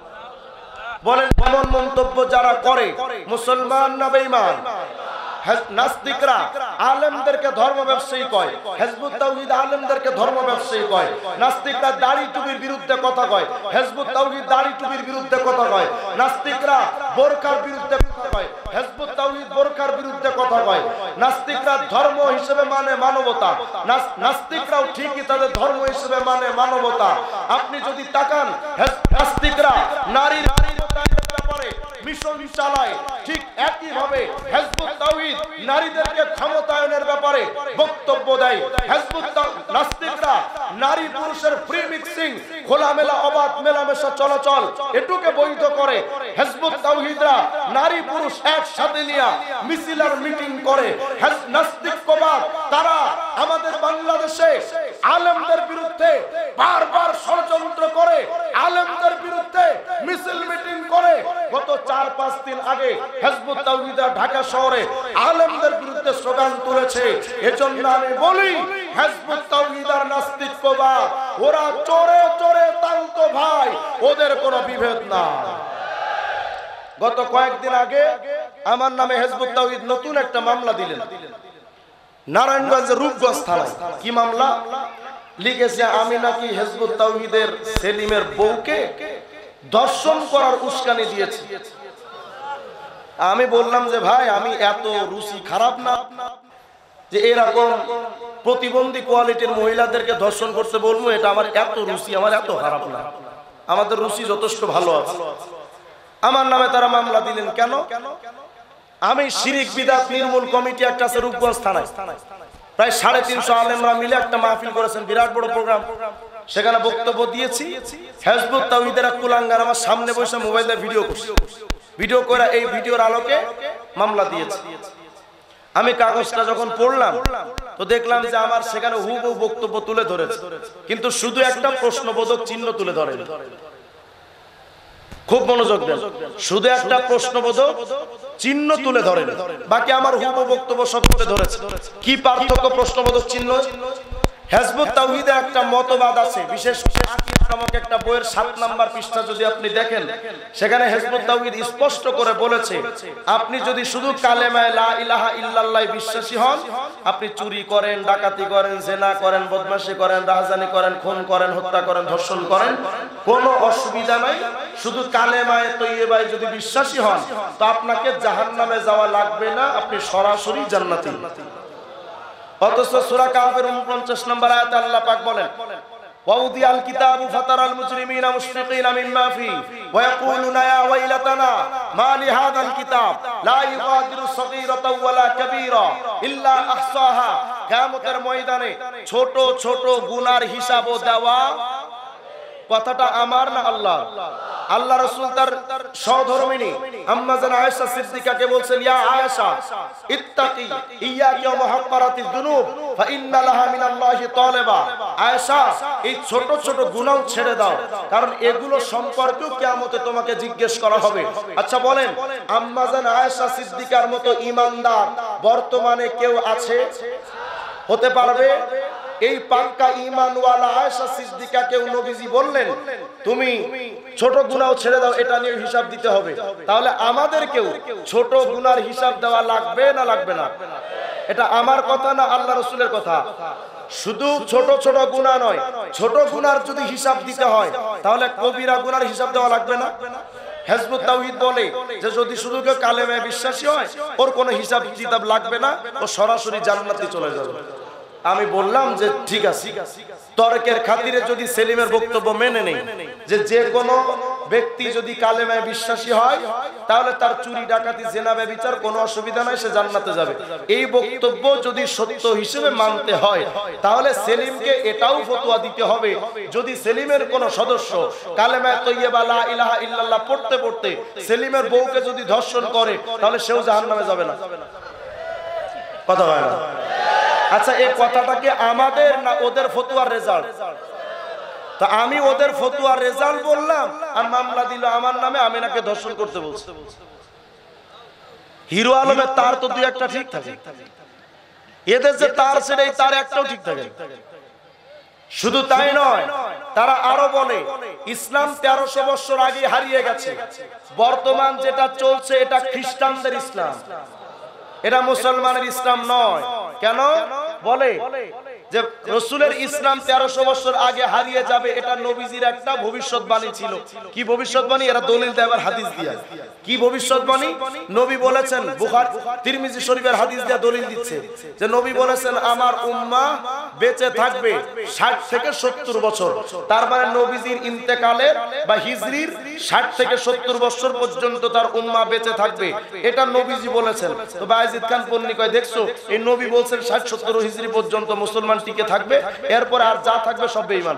বলেন এমন মন্তব্য যারা করে মুসলমান না বেঈমান? নাস্তিকরা আলেমদেরকে ধর্ম ব্যবসায়ী কয়, হিজবুত তাওহীদ আলেমদেরকে ধর্ম ব্যবসায়ী কয়। নাস্তিকরা দাড়ি টুপির বিরুদ্ধে কথা কয়, হিজবুত তাওহীদ দাড়ি টুপির বিরুদ্ধে কথা কয়। নাস্তিকরা বোরকার বিরুদ্ধে কথা কয়, হিজবুত তাওহীদ বোরকার বিরুদ্ধে কথা কয়। নাস্তিকরা ধর্ম হিসেবে মানে মানবতা, নাস্তিকরাও ঠিকই তাদের ধর্ম হিসেবে মানে মানবতা। আপনি যদি তাকান, নাস্তিকরা নারীর ব্যাপারে মিশন চালায়, ঠিক একই ভাবে হিজবুত তাওহীদ নারীদেরকে ক্ষমতায়নের ব্যাপারে বক্তব্য দেয়। হিজবুত নাস্তিকরা নারী পুরুষের ফ্রি মিক্সিং, খোলামেলা অবাধ মেলামেশা চলাচল এটুকে বৈধ করে। হিজবুত তাওহীদরা নারী পুরুষ একসাথে নিয়ে মিছিল আর মিটিং করে। নাস্তিকবাদ তারা আমাদের বাংলাদেশে আলেমদের বিরুদ্ধে বারবার ষড়যন্ত্র করে, আলেমদের বিরুদ্ধে মিছিল মিটিং করে। গত চার পাঁচ দিন আগে হিজবুত তাওহীদরা ঢাকা শহরে আলেমদের বিরুদ্ধে স্লোগান তুলেছে। এজন্য আমি বলি হিজবুত তাওহীদ আর নাস্তিকবাদ ওরা চোরে চোরে তান্ত ভাই, ওদের কোনো বিভেদ না। গত কয়েকদিন আগে আমার নামে হিজবুত তাওহীদ নতুন একটা মামলা দিলেন নারায়ণগঞ্জের রূপগঞ্জ থানায়। কি মামলা লিখেছে? আমি নাকি হিজবুত তাওহীদের সেলিমের বউকে দর্শন করার উস্কানি দিয়েছি। আমি বললাম যে ভাই, আমি এত রুচি খারাপ না যে এরকম প্রতিবন্ধী কোয়ালিটির মহিলাদেরকে ধর্ষণ করতে বলবো, এটা আমার এত রুচি, আমার এত খারাপ না, আমাদের রুচি যথেষ্ট ভালো আছে। আমার নামে তারা মামলা দিলেন কেন? আমি শিরিক বিদআত নির্মূল কমিটি একটা আছে রূপগঞ্জ থানায়, প্রায় সাড়ে তিনশো আলেমরা মিলে একটা মাহফিল করেছেন, বিরাট বড় প্রোগ্রাম। সেখানে বক্তব্য দিয়েছি। হিজবুত তাওহীদের কুলাঙ্গার আমার সামনে বসে মোবাইলে ভিডিও করছে, ভিডিও করে এই ভিডিওর আলোকে মামলা দিয়েছে। আমি কাগজটা যখন পড়লাম তো দেখলাম যে আমার সেখানে হুবহু বক্তব্য তুলে ধরেছে, কিন্তু শুধু একটা প্রশ্নবোধক চিহ্ন তুলে ধরে। খুব মনোযোগ দেন, শুধু একটা প্রশ্নবোধক চিহ্ন তুলে ধরেন, বাকি আমার হুবহু বক্তব্য সব তুলে ধরেছে। কি পার্থক্য প্রশ্নবোধক চিহ্ন? হিজবুত তাওহীদে একটা মতবাদ আছে, বিশেষ করে আকীদা নামক একটা বইয়ের সাত নাম্বার পৃষ্ঠা যদি আপনি দেখেন, সেখানে হিজবুত তাওহীদ স্পষ্ট করে বলেছে, আপনি যদি শুধু কালেমায়ে লা ইলাহা ইল্লাল্লাহ বিশ্বাসী হন, আপনি চুরি করেন, ডাকাতি করেন, জিনা করেন, বদমাশি করেন, রাহাজানি করেন, খুন করেন, হত্যা করেন, ধর্ষণ করেন, কোনো অসুবিধা নাই। শুধু কালেমায়ে তৈয়বায় যদি বিশ্বাসী হন, তো আপনাকে জাহান্নামে যাওয়া লাগবে না, আপনি সরাসরি জান্নাতি। অথচ সূরা কাহফের উনপঞ্চাশ নম্বর আয়াতে আল্লাহ পাক বলেন, ওয়াউদিয়াল কিতাবু ফাতারাল মুজরিমিনা মুশফিকিনা মিম্মা ফি ওয়া ইয়াকুলুনা ইয়া ওয়াইলাতানা মা লিহাযাল কিতাব লা ইউগাদিরু সগীরাতাও ওয়ালা কাবীরা ইল্লা আহসাহা। কিয়ামতের ময়দানে ছোট ছোট গুনার হিসাবও দেওয়া, কথাটা আমার না আল্লাহ? আল্লাহ রাসূল তার সহধর্মিনী আম্মা জান আয়েশা সিদ্দিকাকে বলছেন, ইয়া আয়েশা ইত্তাকি ইয়াকা ওয়া মুহাক্কারাতিয যুনুব ফা ইন্না লাহা মিনাল্লাহি তালিবা। আয়েশা, এই ছোট ছোট গুনাহ ছেড়ে দাও, কারণ এগুলো সম্পর্কেও কিয়ামতে তোমাকে জিজ্ঞেস করা হবে। আচ্ছা বলেন, আম্মা জান আয়েশা সিদ্দিকার মতো ঈমানদার বর্তমানে কেউ আছে? হতে পারবে? এই পাক্কা ঈমানওয়ালা আয়েশা সিদ্দিকাকে নবীজি বললেন, তুমি ছোট গুনাহ ছেড়ে দাও, এটা নিয়ে হিসাব দিতে হবে। তাহলে আমাদেরকেও ছোট গুনার হিসাব দেওয়া লাগবে না লাগবে না? এটা আমার কথা না আল্লাহ রাসূলের কথা? শুধু ছোট ছোট গুনাহ নয়, ছোট গুনার যদি হিসাব দিতে হয়, তাহলে কবিরা গুনার হিসাব দেওয়া লাগবে না? হিজবুত তাওহীদ বলে যে যদি শুধু কেউ কালেমায়ে বিশ্বাসী হয়, ওর কোনো হিসাব কিতাব লাগবে না, ও সরাসরি জান্নাতে চলে যাবে। আমি বললাম যে ঠিক আছে, তর্কের খাতিরে যদি সেলিমের বক্তব্য মেনে নেই যে যে কোনো ব্যক্তি যদি কালেমায়ে বিশ্বাসী হয়, তাহলে তার চুরি, ডাকাতি, জিনা, ব্যভিচার কোনো অসুবিধা নাই, সে জান্নাতে যাবে, এই বক্তব্য যদি সত্য হিসেবে মানতে হয়, তাহলে সেলিমকে এটাও ফতোয়া দিতে হবে, যদি সেলিমের কোনো সদস্য কালেমায়ে তৈয়বা লা ইলাহা ইল্লাল্লাহ পড়তে পড়তে সেলিমের বউকে যদি ধর্ষণ করে, তাহলে সেও জাহান্নামে যাবে না? কথা হয় না? আচ্ছা, এই কথাটাকে আমাদের না ওদের ফতোয়ার রেজাল্ট? তা আমি ওদের ফতোয়ার রেজাল্ট বললাম, আর মামলা দিল আমার নামে, আমি নাকি ধর্ষণ করতে বলছি। হিরো আলমের তার তো দুই একটা ঠিক থাকে, এদের যে তার ছেড়ে তার একটাও ঠিক থাকে। শুধু তাই নয়, তারা আরো বলে ইসলাম তেরোশো বছর আগে হারিয়ে গেছে, বর্তমান যেটা চলছে এটা খ্রিস্টানদের ইসলাম, এটা মুসলমানের ইসলাম নয়। কেন বলে যে রাসূলের ইসলাম তেরোশো বছর আগে হারিয়ে যাবে, এটা নবীজির একটা ভবিষ্যৎবাণী ছিল। কি ভবিষ্যৎবাণী? এরা দলিল দেয় আবার হাদিস দিয়া। কি ভবিষ্যৎবাণী? নবী বলেছেন, বুখারী তিরমিজি শরীফের হাদিস দিয়া দলিল দিচ্ছে যে নবী বলেছেন, আমার উম্মাহ বেঁচে থাকবে ষাট থেকে সত্তর বছর। তার মানে নবীজির ইন্তেকালের বা হিজরির ষাট থেকে সত্তর বছর পর্যন্ত তার উম্মাহ বেঁচে থাকবে, এটা নবীজি বলেছেন। তো বায়েজিদ খান পন্নী কয়, দেখছো, এই নবী বলছেন ষাট সত্তর হিজরি পর্যন্ত মুসলমান টিকে থাকবে, এরপর আর যা থাকবে সব বেঈমান।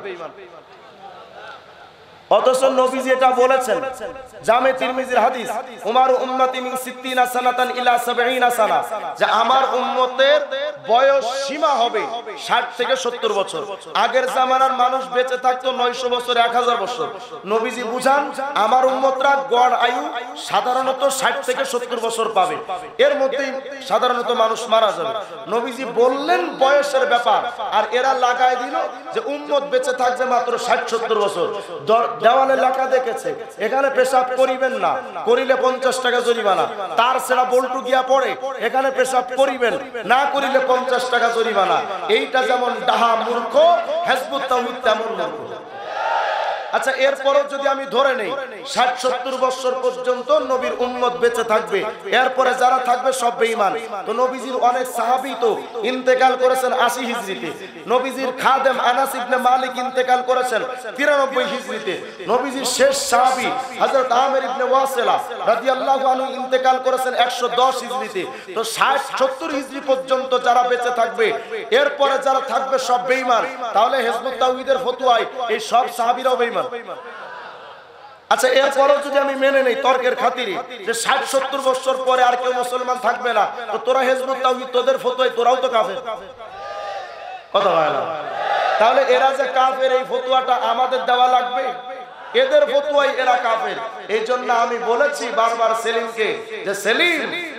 অথচ নবীজি এটা বলেছেন, জামে তিরমিজির হাদিস, উমার উম্মতি মিন সিত্তিনা সানাতান ইলা সাবঈনা সানা, যে আমার উম্মতের বয়স সীমা হবে ষাট থেকে সত্তর বছর। আগের জামানার মানুষ বেঁচে থাকতো নয়শো বছর, এক হাজার বছর। নবীজি বুঝান, আমার উম্মতরা গড় আয়ু সাধারণত ষাট থেকে সত্তর বছর পাবে, এর মধ্যেই সাধারণত মানুষ মারা যাবে। নবীজি বললেন বয়সের ব্যাপার, আর এরা লাগায় দিল যে উম্মত বেঁচে থাকবে মাত্র ষাট সত্তর বছর। দেওয়ালে লেখা দেখেছে, এখানে পেশাব করিবেন না, করিলে পঞ্চাশ টাকা জরিমানা। তার সেরা বল্টু গিয়া পড়ে, এখানে পেশাব করিবেন না, করিলে পঞ্চাশ টাকা জরিমানা। এইটা যেমন ডাহা মূর্খ, হিজবুত তাওহীদ তেমন মূর্খ। আচ্ছা, এরপরও যদি আমি ধরে নেই ষাট সত্তর বছর পর্যন্ত নবীর উম্মত বেঁচে থাকবে, এরপরে যারা থাকবে সব বেঈমান। তো নবীজির অনেক সাহাবী তো ইন্তেকাল করেছেন আশি হিজরিতে, নবীজির খাদেম আনাস ইবনে মালিক ইন্তেকাল করেছেন তিরানব্বই হিজরিতে, নবীজির শেষ সাহাবী হযরত আমির ইবনে ওয়াসিলা রাদিয়াল্লাহু আনহু ইন্তেকাল করেছেন একশো দশ হিজরিতে। তো ষাট সত্তর হিজরি পর্যন্ত যারা বেঁচে থাকবে, এরপরে যারা থাকবে সব বেঈমান। তাহলে হিজবুত তাওহীদের ফতোয়ায় এই সব সাহাবীরাও বেঈমান। আচ্ছা, এরপরও যদি আমি মেনে নেই তর্কের খাতিরে যে ষাট সত্তর বছর পরে আর কেউ মুসলমান থাকবে না, তো তোরা হিজবুত তাওহীদ, তোদের ফতোয়ায় তোরাও তো কাফের। কথা হয় না? তাহলে এরা যে কাফের, এই ফতোয়াটা আমাদের দেওয়া লাগবে? এদের ফতোয়ায় এরা কাফের। এই জন্য আমি বলেছি বারবার সেলিমকে যে সেলিম,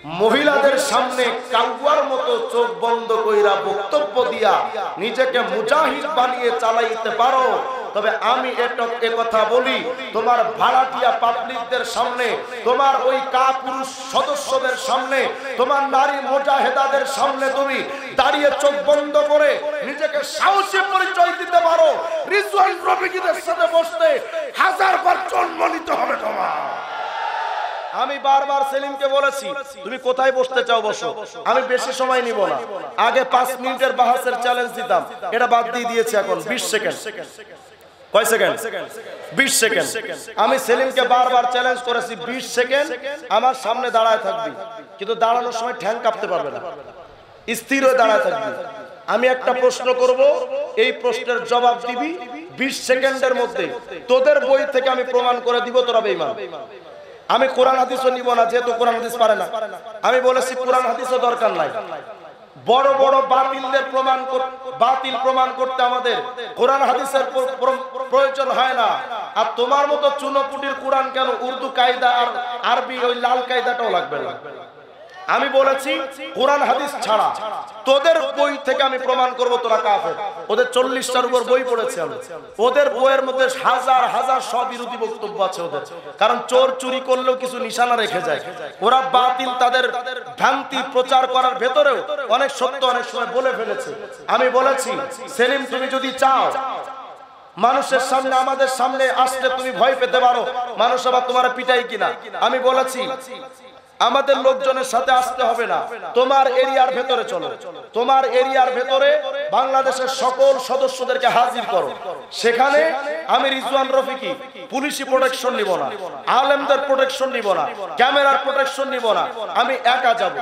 মহিলাদের সামনে কাউয়ার মতো চোখ বন্ধ কইরা বক্তব্য দিয়া নিজেকে মুজাহিদ বানিয়ে চালাইতে পারো, তবে আমি এ কথা বলি, তোমার ভাড়াটিয়া পাবলিকদের সামনে, তোমার ওই কাপুরুষ সদস্যদের সামনে, তোমার নারী মুজাহিদাদের সামনে তুমি দাঁড়িয়ে চোখ বন্ধ করে নিজেকে সাহসী পরিচয় দিতে পারো, রিজওয়ান রফিকীদের সাথে বসতে হাজার বার জন্ম নিতে হবে তোমার। আমি বারবার সেলিমকে বলেছি, তুমি কোথায় বসতে চাও বসো, আমি বেশি সময় নিব না। আগে পাঁচ মিনিটের বাহাসের চ্যালেঞ্জ দিতাম, এটা বাদ দিয়ে দিয়েছি এখন বিশ সেকেন্ড। কয় সেকেন্ড? বিশ সেকেন্ড। আমি সেলিমকে বারবার চ্যালেঞ্জ করেছি, বিশ সেকেন্ড আমার সামনে দাঁড়ায় থাকবি, কিন্তু দাঁড়ানোর সময় ঠ্যাং কাঁপতে পারবে না, স্থির হয়ে দাঁড়ায় থাকবি। আমি একটা প্রশ্ন করব, এই প্রশ্নের জবাব দিবি বিশ সেকেন্ডের মধ্যে। তোদের বই থেকে আমি প্রমাণ করে দিব তোরা বেঈমান। আমি কোরআন হাদিসও নিব না, যেহেতু কোরআন হাদিস পারে না। আমি বলেছি কোরআন হাদিসও দরকার নাই, বড় বড় বাতিলদের প্রমাণ বাতিল প্রমাণ করতে আমাদের কোরআন হাদিসের প্রয়োজন হয় না। আর তোমার মতো চুনোপুটির কোরআন কেন, উর্দু কায়দা আর আরবি ওই লাল কায়দাটাও লাগবে না। আমি বলেছি কোরআন হাদিস ছাড়া তোদের বই থেকে আমি প্রমাণ করব তোরা কাফের। ওদের চল্লিশটার উপর বই পড়েছে আমি, ওদের বইয়ের মধ্যে হাজার হাজার স্ববিরোধী বক্তব্য আছে ওদের, কারণ চোর চুরি করলেও কিছু নিশানা রেখে যায়। ওরা বাতিল তাদের ভ্রান্তি প্রচার করার ভেতরেও অনেক সত্য অনেক সময় বলে ফেলেছে। আমি বলেছি সেলিম, তুমি যদি চাও মানুষের সামনে আমাদের সামনে আসলে তুমি ভয় পেতে পারো, মানুষ আবার তোমার পিটাই কিনা, আমি বলেছি আমাদের লোকজনের সাথে আসতে হবে না, তোমার এরিয়ার ভেতরে চলো, তোমার এরিয়ার ভেতরে বাংলাদেশের সকল সদস্যদেরকে হাজির করো। সেখানে আমি রিজওয়ান রফিকি পুলিশি প্রোটেকশন নিব না, আলেমদের প্রোটেকশন নিব না, ক্যামেরার প্রোটেকশন নিব না, আমি একা যাব।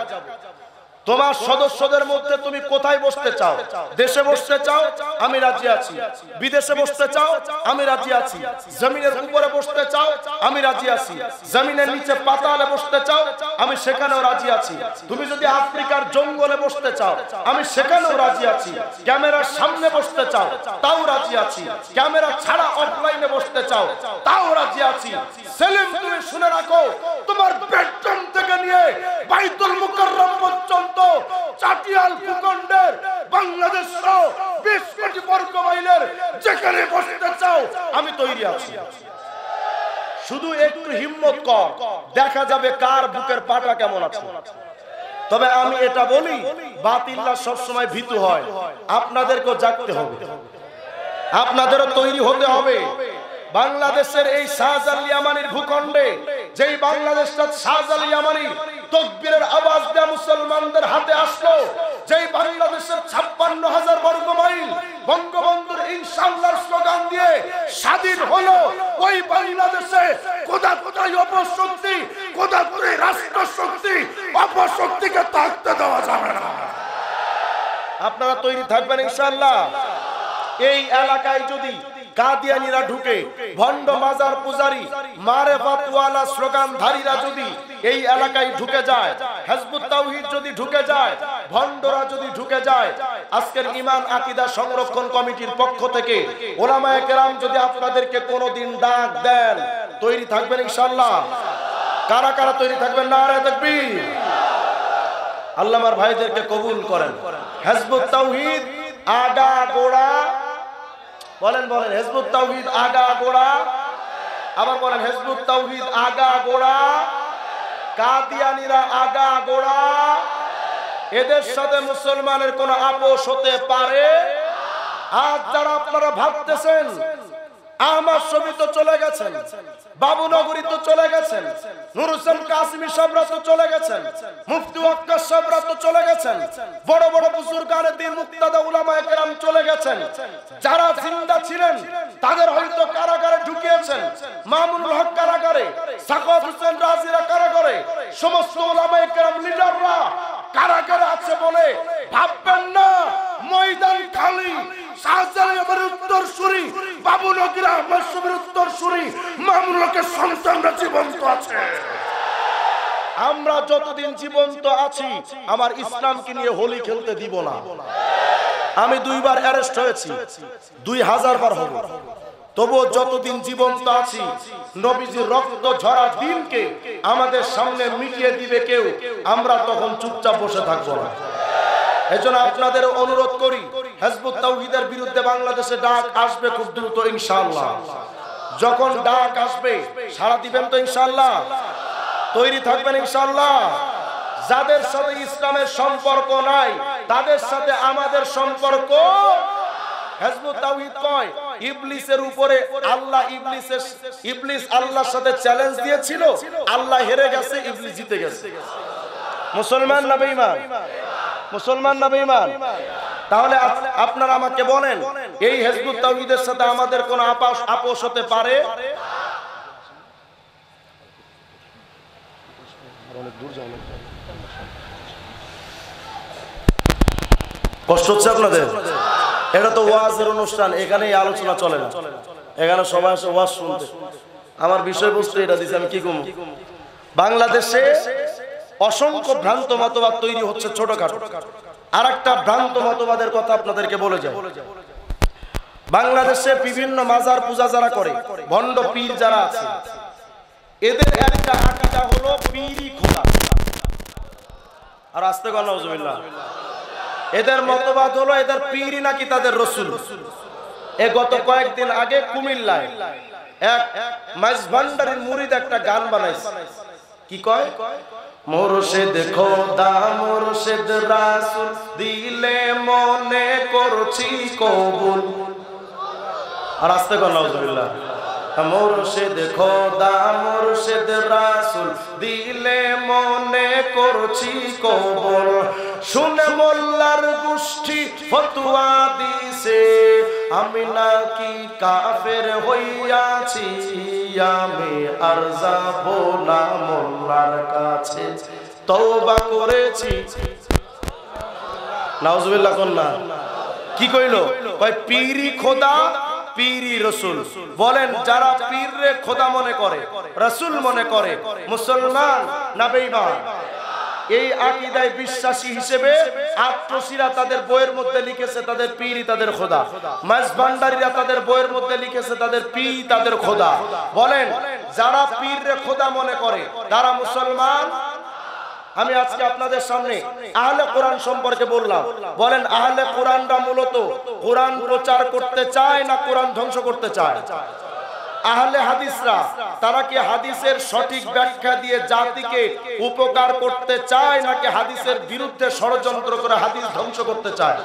তোমার সদস্যদের মধ্যে তুমি কোথায় বসতে চাও, দেশে বসতে চাও আমি রাজি আছি, বিদেশে বসতে চাও আমি রাজি আছি, জমিনের উপরে বসতে চাও আমি রাজি আছি, জমিনের নিচে পাতালে বসতে চাও আমি সেখানেও রাজি আছি, তুমি যদি আফ্রিকার জঙ্গলে বসতে চাও আমি সেখানেও রাজি আছি, ক্যামেরার সামনে বসতে চাও তাও রাজি আছি, ক্যামেরা ছাড়া অফলাইনে বসতে চাও তাও রাজি আছি। সেলিম, তুমি শুনে রাখো, তোমার বেডরুম থেকে নিয়ে বাইতুল মুকাররম পর্যন্ত চাটিয়াল ভূখণ্ডের বাংলাদেশ সহ বিশ কোটি বর্গ মাইলের যেখানে বসতে চাও আমি তৈরি আছি। শুধু একটু হিম্মত কর, দেখা যাবে কার বুকের পাটা কেমন আছে। তবে আমি এটা বলি, বাতিলরা সবসময় ভীতু হয়, আপনাদেরকেও জাগতে হবে, আপনাদেরও তৈরি হতে হবে। বাংলাদেশের এই শাহজালাল ইয়ামানির ভূখণ্ডে, যেই বাংলাদেশটা শাহজালাল ইয়ামানি তাকবীরের আওয়াজ দেয়া মুসলমানদের হাতে আসলো, যেই বাংলাদেশের ছাপ্পান্ন হাজার বর্গ মাইল বঙ্গবন্ধুর ইনশাআল্লাহর স্লোগান দিয়ে স্বাধীন হলো, ওই বাংলাদেশে কোথা কোথায় অপশক্তি, কোথা কোথায় রাষ্ট্র শক্তি, অপশক্তিকে থাকতে দেওয়া যাবে না। আপনারা তৈরি থাকবেন ইনশাআল্লাহ। এই এলাকায় যদি কাদিয়ানীরা ঢুকে, ভণ্ড মাজার পূজারী মারেফাতওয়ালা স্লোগানধারীরা যদি এই এলাকায় ঢুকে যায়, হিজবুত তাওহীদ যদি ঢুকে যায়, ভণ্ডরা যদি ঢুকে যায়, আজকের ঈমান আকীদা সংরক্ষণ কমিটির পক্ষ থেকে ওলামায়ে কেরাম যদি আপনাদেরকে কোনোদিন ডাক দেন, তৈরি থাকবেন ইনশাআল্লাহ। কারা কারা তৈরি থাকবেন? নারে তাকবীর। আল্লাহ আমার ভাইদেরকে কবুল করেন। হিজবুত তাওহীদ আগা গোড়া, বলেন বলেন হিজবুত তাওহীদ আগা গোড়া, আবার বলেন হিজবুত তাওহীদ আগা গোড়া, কাদিয়ানীরা আগা গোড়া, এদের সাথে মুসলমানের কোন আপোষ হতে পারে? আজ যারা আপনারা ভাবতেছেন আহমদ শফি তো চলে গেছেন, বাবুনগরী তো চলে গেছেন, নূর হোসেন কাসিমি সাহেবরা তো চলে গেছেন, মুফতি ওয়াক্কাস সাহেবরা তো চলে গেছেন, বড় বড় বুজুর্গানে দিন মুক্তাদা উলামায়ে কেরাম চলে গেছেন, যারা জিন্দা ছিলেন তাদের হয়তো কারাগারে ঢুকিয়েছেন, মামুনুল হক কারাগারে, সাখাওয়াত হোসেন রাজিরা কারাগারে, সমস্ত উলামায়ে কেরাম লিডাররা কারাগারে আছে বলে ভাববেন না ময়দান খালি। শাহজালালের উত্তরসূরি বাবুনগরী আহমদ শফির উত্তরসূরি মামুনুল হকের সন্তানরা জীবন্ত আছে। আমরা যতদিন জীবন্ত আছি আমার ইসলামকে নিয়ে হোলি খেলতে দিব না। আমি দুইবার অ্যারেস্ট হয়েছি, দুই হাজার বার হব, তবুও যতদিন জীবন্ত আছি নবীজির রক্ত ঝরা দিনকে আমাদের সামনে মিটিয়ে দিবে কেউ, আমরা তখন চুপচাপ বসে থাকবো না। এজন্য আপনাদের অনুরোধ করি, হিজবুত তাওহীদের বিরুদ্ধে বাংলাদেশে ডাক আসবে খুব দ্রুত ইনশাআল্লাহ। যখন ডাক আসবে সাড়া দিবেন তো ইনশাআল্লাহ? তৈরি থাকবেন ইনশাআল্লাহ? যাদের সাথে ইসলামের সম্পর্ক নাই তাদের সাথে আমাদের সম্পর্ক। হিজবুত তাওহীদ কয় ইবলিসের উপরে আল্লাহ, ইবলিসের ইবলিস আল্লাহর সাথে চ্যালেঞ্জ দিয়েছিল, আল্লাহ হেরে গেছে, ইবলিস জিতে গেছে। মুসলমান না বেঈমান? মুসলমান না বেঈমান? তাহলে আপনারা আমাকে বলেন, এই হিজবুত তাওহীদের সাথে আমাদের কোন আপোষ আপোষ হতে পারে? কষ্ট হচ্ছে আপনাদের? এটা তো ওয়াজের অনুষ্ঠান, এখানে আলোচনা চলে না, এখানে সবাই আসে ওয়াজ শুনতে। আমার বিষয়বস্তু এটা দিচ্ছে, আমি কি করব? বাংলাদেশে অসংখ্য ভ্রান্ত মতবাদ তৈরি হচ্ছে ছোটখাটো। আর একটা ভ্রান্ত মতবাদের কথা আপনাদেরকে বলে যায়, বাংলাদেশে বিভিন্ন মাজার পূজা যারা করে, ভণ্ড পীর যারা আছে, এদের একটা আকীদা হলো পীরই খোদা। আর আস্তে গণ নাউজুবিল্লাহ, এদের মতবাদ হলো এদের পীরই নাকি তাদের রাসূল। এ গত কয়েকদিন আগে কুমিল্লায় এক মাইজভান্ডারির মুরিদ একটা গান বানাইছে, কি কয়? মুর্শিদ খোদা মুর্শিদ রাসূল দিলে মনে করছি কবুল। আর আস্তে গণ নাউজুবিল্লাহ, মুর্শিদ খোদা মুর্শিদ রাসূল দিলে মনে করছি কবুল। শুনে মোল্লার গোষ্ঠী ফতোয়া দিছে আমি নাকি কাফের হইয়াছি, আমি আর যাব না মোল্লার কাছে, তওবা করেছি। নাউজুবিল্লাহ কোন না? কি কইলো? কয় পীরই খোদা পীরই রাসূল। বলেন যারা পীররে খোদা মনে করে, রাসূল মনে করে, মুসলমান না বেঈমান? এই আকীদায় বিশ্বাসী হিসেবে আত্মসিরা তাদের বইয়ের মধ্যে লিখেছে তাদের পীরই তাদের খোদা, মাইজভান্ডারীরা তাদের বইয়ের মধ্যে লিখেছে তাদের পীর তাদের খোদা। বলেন যারা পীররে খোদা মনে করে তারা মুসলমান? আমি আজকে আপনাদের সামনে আহলে কোরআন সম্পর্কে বললাম। বলেন আহলে কোরআনরা মূলত কোরআন প্রচার করতে চায় না কোরআন ধ্বংস করতে চায়? আহলে হাদিসরা তারা কি হাদিসের সঠিক ব্যাখ্যা দিয়ে জাতিকে উপকার করতে চায় নাকি হাদিসের বিরুদ্ধে ষড়যন্ত্র করে হাদিস ধ্বংস করতে চায়?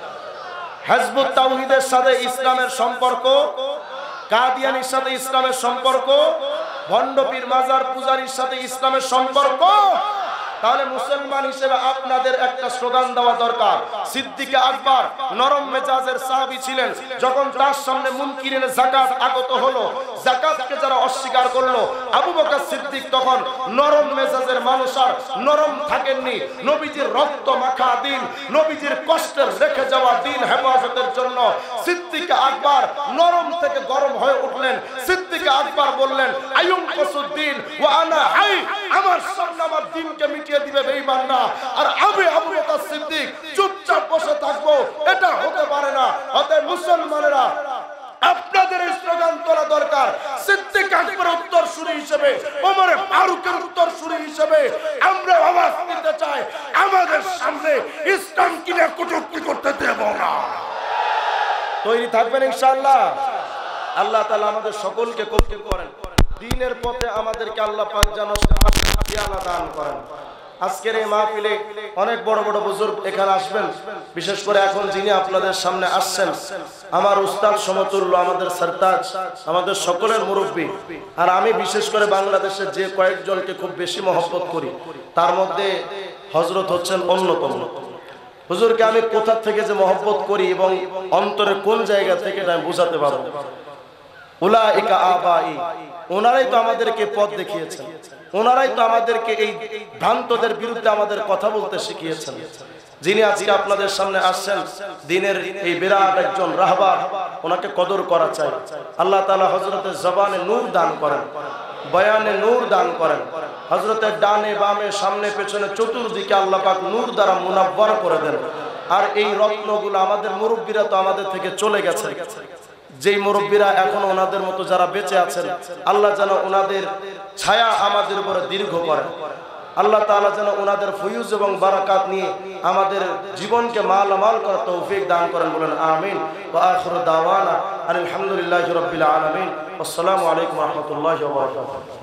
হিজবুত তাওহীদের সাথে ইসলামের সম্পর্ক, কাদিয়ানীর সাথে ইসলামের সম্পর্ক, ভণ্ড পীর মাজার পূজারীর সাথে ইসলামের সম্পর্ক। তাহলে মুসলমান হিসেবে আপনাদের একটা স্লোগান দেওয়া দরকার। সিদ্দিক আকবর নরম মেজাজের সাহাবী ছিলেন, যখন তার সামনে মুনকিরিন যাকাত আগত হলো, যাকাতকে যারা অস্বীকার করলো, আবু বকর সিদ্দিক তখন নরম মেজাজের মানুষ আর নরম থাকেননি। নবীজির রক্ত মাখা দিন, নবীজির কষ্টের রেখে যাওয়া দিন হেফাজতের জন্য সিদ্দিক আকবর নরম থেকে গরম হয়ে উঠলেন। সিদ্দিক আকবর বললেন আইয়ুম কসুদ্দিন ওয়া আনা হাই, আমার সামনে আমার দিনকে মিটিয়ে দিবে বেঈমানরা, আর আমি আবু বকর সিদ্দিক চুপচাপ বসে থাকবো, এটা হতে পারে না। অতএব মুসলমানেরা আপনাদের স্লোগান তোলা দরকার। সিদ্দিক আকবরের উত্তরসূরি হিসেবে, ওমর ফারুকের উত্তরসূরি হিসেবে আমরা আওয়াজ দিতে চাই, আমাদের সামনে ইসলাম কিনে কটূক্তি করতে দেব না। তৈরি থাকবেন ইনশাআল্লাহ? আল্লাহ তাআলা আমাদের সকলকে কবুল করেন, দ্বীনের পথে আমাদেরকে আল্লাহ পাক যেন জ্ঞান দান করেন। আজকের এই মাহফিলে অনেক বড় বড় বুজুর্গ এখানে আসবেন, বিশেষ করে এখন যিনি আপনাদের সামনে আসছেন আমার উস্তাদ সমতুল্য, আমাদের সরতাজ, আমাদের সকলের মুরব্বী। আর আমি বিশেষ করে বাংলাদেশে যে কয়েকজনকে খুব বেশি মহব্বত করি তার মধ্যে হযরত হচ্ছেন অন্যতম। হুজুরকে আমি কোথা থেকে যে মহব্বত করি এবং অন্তরে কোন জায়গা থেকে এটা আমি বোঝাতে পারবো। উলাইকা আবাই, ওনারাই তো আমাদেরকে পথ দেখিয়েছেন, ওনারাই তো আমাদেরকে এই ভ্রান্তদের বিরুদ্ধে আমাদের কথা বলতে শিখিয়েছেন। যিনি আজকে আপনাদের সামনে আসছেন দ্বীনের এই বিরাট একজন রাহবার, ওনাকে কদর করা চাই। আল্লাহ তাআলা হযরতের জবানে নূর দান করেন, বয়ানে নূর দান করেন। হযরতের ডানে বামে সামনে পেছনে চতুর্দিকে আল্লাহ পাক নূর দ্বারা মুনাব্বর করে দেন। আর এই রত্নগুলো আমাদের মুরব্বীরা তো আমাদের থেকে চলে গেছে, যেই মুরব্বীরা এখন ওনাদের মতো যারা বেঁচে আছেন, আল্লাহ যেন ওনাদের ছায়া আমাদের উপরে দীর্ঘ করে। আল্লাহ তাআলা যেন ওনাদের ফয়ুজ এবং বারাকাত নিয়ে আমাদের জীবনকে মালামাল করার তৌফিক দান করেন, বলেন আমিন। ওয়া আখিরু দাওয়ানা আলহামদুলিল্লাহি রাব্বিল আলামিন। আসসালামু আলাইকুম ওয়া রাহমাতুল্লাহি ওয়া বারাকাতুহু।